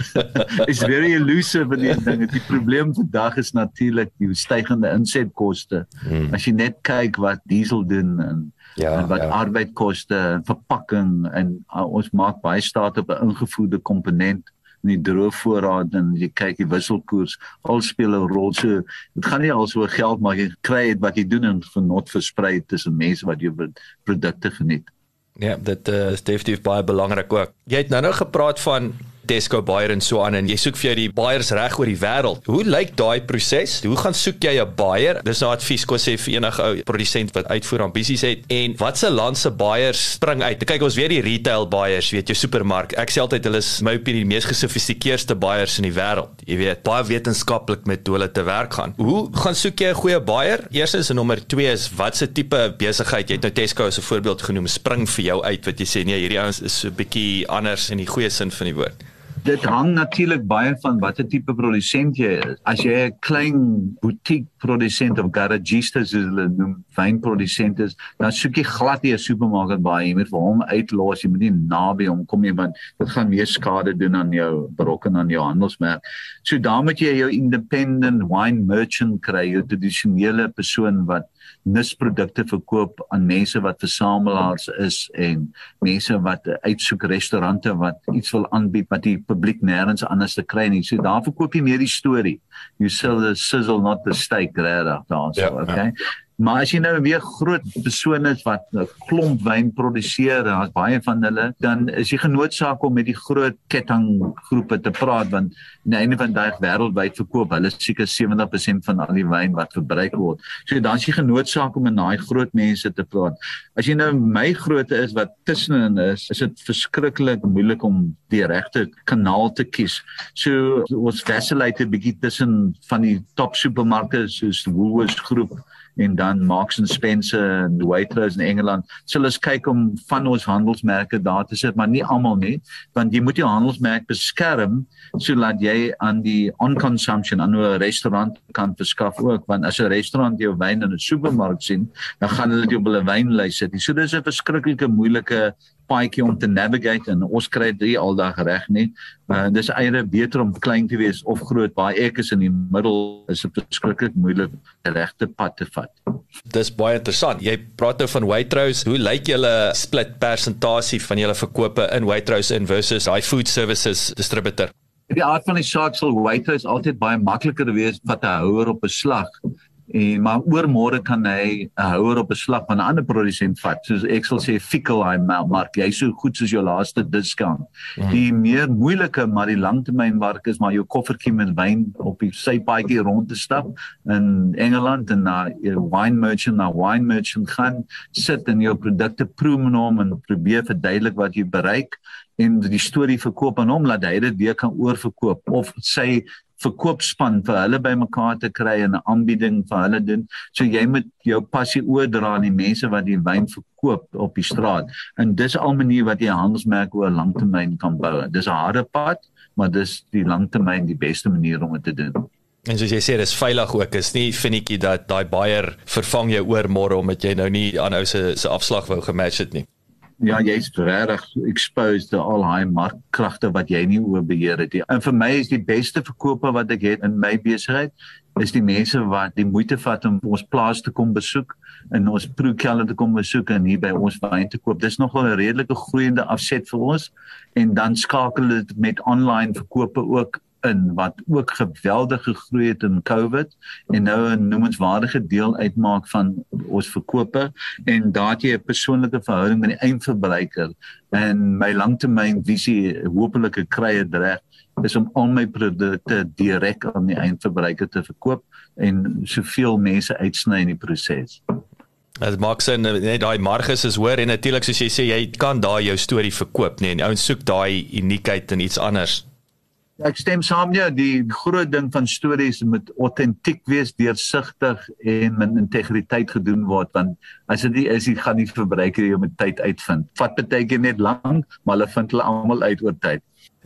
is very elusive in die ding. Die probleem vandag is natuurlik die stygende insetkoste. Hmm. As jy net kyk wat diesel doen en, ja, en wat ja. arbeidkoste en verpakking en uh, ons maak baie staat op 'n ingevoerde komponent in die droëvoorraad en jy kyk die wisselkoers, al speel 'n rol. So dit gaan nie al so geld maar jy kry wat jy doen en genot versprei tussen mense wat jou produkte geniet. Ja, dit uh, is definitief baie belangrik ook. Jy het nou nou gepraat van Tesco buyer en so aan en jy soek vir jou die buyers reg oor die wêreld. Hoe lyk daai proses? Hoe gaan soek jy 'n buyer? Dis nou advies kom sê vir enige ou produsent wat uitvoer ambisies het. En watse land se buyers spring uit? Kyk, ons weet die retail buyers, weet jou supermark. Ek sê altyd hulle is my opinie die mees gesofistikeerde buyers in die wêreld. Jy weet, baie wetenskaplik met hoe hulle te werk gaan. Hoe gaan soek jy 'n goeie buyer? Eerstens en nommer twee is watse tipe besigheid? Jy het nou Tesco as 'n voorbeeld genoem, spring vir jou uit wat jy sê nee, hierdie ouens is so 'n bietjie anders in die goeie sin van die woord. Dit hang natuurlik baie van watter tipe produsent jy is. As jy 'n klein boutique produsent of garagista soos hulle noem, wynprodusent is, dan soek jy glad nie 'n supermarket baie. Jy moet vir hom uitlos, jy moet nie naby hom kom nie want dit gaan meer skade doen aan jou berokken aan jou handelsmerk. So dan moet jy jou independent wine merchant kry, jou tradisionele persoon wat nisprodukte verkoop aan mense wat versamelaars is en mense wat uitsoek restaurante wat iets wil aanbied wat die publiek nêrens anders te kry nie. So daar verkoop jy meer die storie. You sell the sizzle not the steak regtig daar so, ja, okay? Ja. Maar as jy nou weer groot persoon is wat 'n klomp wyn produseer, daar's baie van hulle, dan is jy genoodsaak om met die groot kettinggroepe te praat want aan die einde van die dag wêreldwyd verkoop hulle seker sewentig persent van al die wyn wat verbruik word. So dan is jy genoodsaak om met daai groot mense te praat. As jy nou my grootte is wat tussenin is, is dit verskriklik moeilik om die regte kanaal te kies. So ons vacillate 'n bietjie tussen van die top supermarkte soos Woolworths groep en dan Marks and Spencer en Waitrose in Engeland. So ons kyk om van ons handelsmerke daar te sit, maar nie almal nie, want jy moet jou handelsmerk beskerm sodat jy aan die on-consumption, aan 'n restaurant kan verskaf ook, want as 'n restaurant jou wyn in 'n supermark sien, dan gaan hulle dit op hulle wynlys sit. So dis 'n verskriklike moeilike paadjie om te navigate en ons kry dit aldag reg nie. Uh, dis eintlik beter om klein te wees of groot, waar ek is in die middel is 'n verskriklik moeilik die regte pad te vat. Dis baie interessant. Jy praat nou van Waitrose. Hoe lyk julle split persentasie van julle verkope in Waitrose in versus daai food services distributor? Die aard van die saak sal Waitrose altyd baie makliker wees wat 'n houer op 'n slag. En maar oormôre kan hy 'n houer op 'n slag van 'n ander produsent vat. Soos ek sal sê fikkel hy mark. Jy so goed soos jou laaste discount. Mm. Die meer moeilike maar die langtermynmark is maar jou koffertjie met wyn op die sypaadjie rond te stap in Engeland en na jou wine merchant na wine merchant gaan sit en jou produkte proe met hom en probeer verduidelik wat jy bereik en die storie verkoop aan hom laat hy dit weer kan oorverkoop of sy verkoopspan vir hulle bymekaar te kry en 'n aanbieding vir hulle doen. So jy moet jou passie oordra aan die mense wat die wyn verkoop op die straat. En dis al 'n manier wat jy 'n handelsmerk oor langtermyn kan bou. Dis 'n harde pad, maar dis die langtermyn die beste manier om dit te doen. En soos jy sê, dis veilig ook. Is nie finetjie dat daai buyer vervang jou oormôre omdat jy nou nie aanhou se se afslag wou gematch het nie. Ja, jy's regtig exposed to al daai markkragte wat jy nie oor beheer het nie. En vir my is die beste verkope wat ek het in my besigheid is die mense wat die moeite vat om ons plaas te kom besoek en ons proekelder te kom besoek en hier by ons wyn te koop. Dis nogal 'n redelike groeiende afset vir ons en dan skakel dit met online verkope ook in wat ook geweldig gegroei het in COVID en nou 'n noemenswaardige deel uitmaak van ons verkope en daar het jy 'n persoonlike verhouding met die eindverbruiker en my langtermynvisie hopelik kry dit reg is om al my produkte direk aan die eindverbruiker te verkoop en soveel mense uitsny in die proses. Dit maak sin, net daai marges is hoër en natuurlik soos jy sê jy kan daai jou storie verkoop nie en ouens soek daai uniekheid en iets anders. Ek stem saam met jou, die groot ding van stories moet autentiek wees, deursigtig en met integriteit gedoen word, want as dit nie is, jy gaan nie verbruiker jou met tyd uitvind. Vat baie keer net lank, maar hulle vind hulle almal uit oor tyd.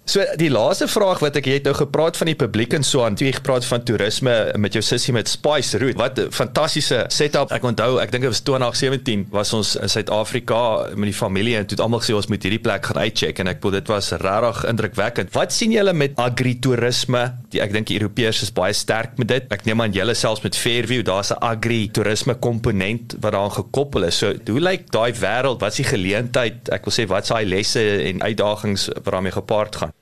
So die laaste vraag wat ek, jy het nou gepraat van die publiek en so aan, toe jy gepraat van toerisme met jou sussie met Spice Route, wat 'n fantastiese setup. Ek onthou, ek dink dit was twintig sewentien was ons in Suid-Afrika met die familie en toe het almal gesê ons moet hierdie plek gaan uitcheck en ek bedoel dit was regtig indrukwekkend. Wat sien julle met agri-toerisme? Die, ek dink die Europeërs is baie sterk met dit. Ek neem aan julle selfs met Fairview, daar's 'n agri-toerisme komponent wat daaraan gekoppel is. So hoe lyk daai wêreld? Wat is die geleentheid? Ek wil sê wat is daai lesse en uitdagings wat daarmee gepaard gaan?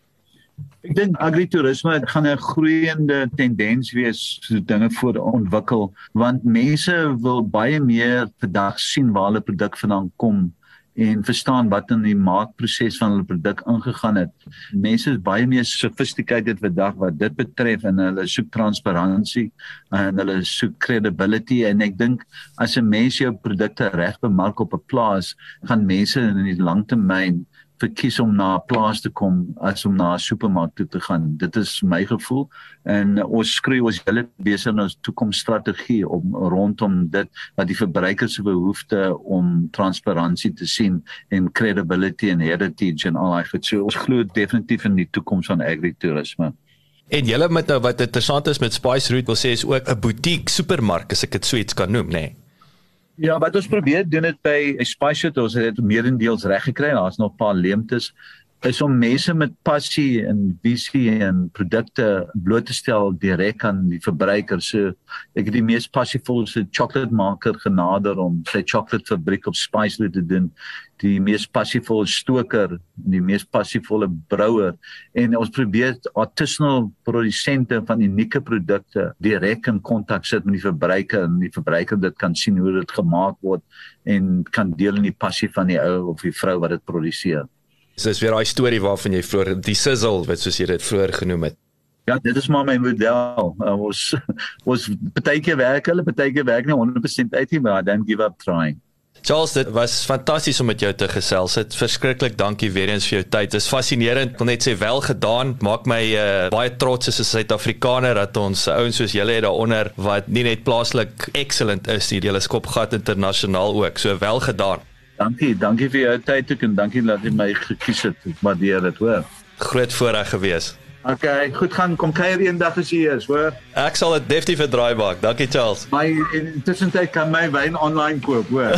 Ek dink agritourisme gaan 'n groeiende tendens wees so dinge voor ontwikkel, want mense wil baie meer vandag sien waar hulle produk vandaan kom en verstaan wat in die maakproses van hulle produk ingegaan het. Mense is baie meer sophisticated vandag wat dit betref en hulle soek transparansie en hulle soek credibility en ek dink as 'n mens jou produkte reg bemark op 'n plaas, gaan mense in die langtermyn verkies om na 'n plaas te kom as om na 'n supermark toe te gaan. Dit is my gevoel en uh, ons skry ons hele besig na ons toekomsstrategie om rondom dit wat die verbruiker se behoefte om transparansie te sien en credibility en heritage en al daai goed. So ons glo definitief in die toekoms van agritourisme. En julle met nou wat interessant is met Spice Route wil sê is ook 'n boutique supermark as ek dit so iets kan noem, nê? Nee. Ja, wat ons probeer doen dit by Spice Route, ons het dit meerendeels reg gekry, daar's nog 'n paar leemtes, is om mense met passie en visie en produkte bloot te stel direk aan die verbruiker. So ek het die mees passievolle chocolate maker genader om sy chocolate fabriek op Spice Route te doen, die mees passievolle stoker, die mees passievolle brouwer en ons probeer artisanal produsente van unieke produkte direk in kontak sit met die verbruiker en die verbruiker dit kan sien hoe dit gemaak word en kan deel in die passie van die ou of die vrou wat dit produseer. So is weer daai storie waarvan jy vroeër die sizzle wat soos jy dit vroeër genoem het. Ja, dit is maar my model. Uh, ons ons partykeer werk hulle, partykeer werk nie honderd persent uit nie, maar I don't give up trying. Charles, dit was fantasties om met jou te gesels. Dit verskriklik dankie weer eens vir jou tyd. Dit is fascinerend. Ek wil net sê wel gedaan. Maak my uh, baie trots as 'n Suid-Afrikaner dat ons ouens soos julle het daaronder wat nie net plaaslik excellent is nie, julle skop gat internasionaal ook. So wel gedaan. Dankie, dankie vir jou tyd ook en dankie dat jy my gekies het. Ek waardeer dit, hoor. Groot voorreg gewees. Okay, goed gaan, kom kuier eendag as jy is, hoor. Ek sal dit definitief 'n draai maak. Dankie Charles. My in tussentyd kan my wyn online koop, hoor.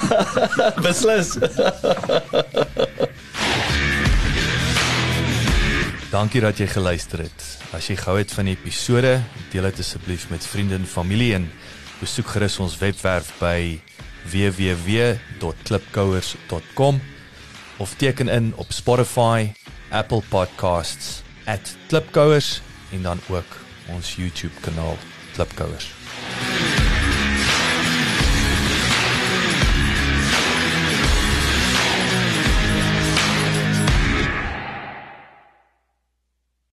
Beslis. Dankie dat jy geluister het. As jy gehou het van die episode, deel dit asseblief met vriende en familie en besoek gerus ons webwerf by w w w dot klipkouers dot com of teken in op Spotify, Apple Podcasts at Klipkouers en dan ook ons YouTube kanaal Klipkouers.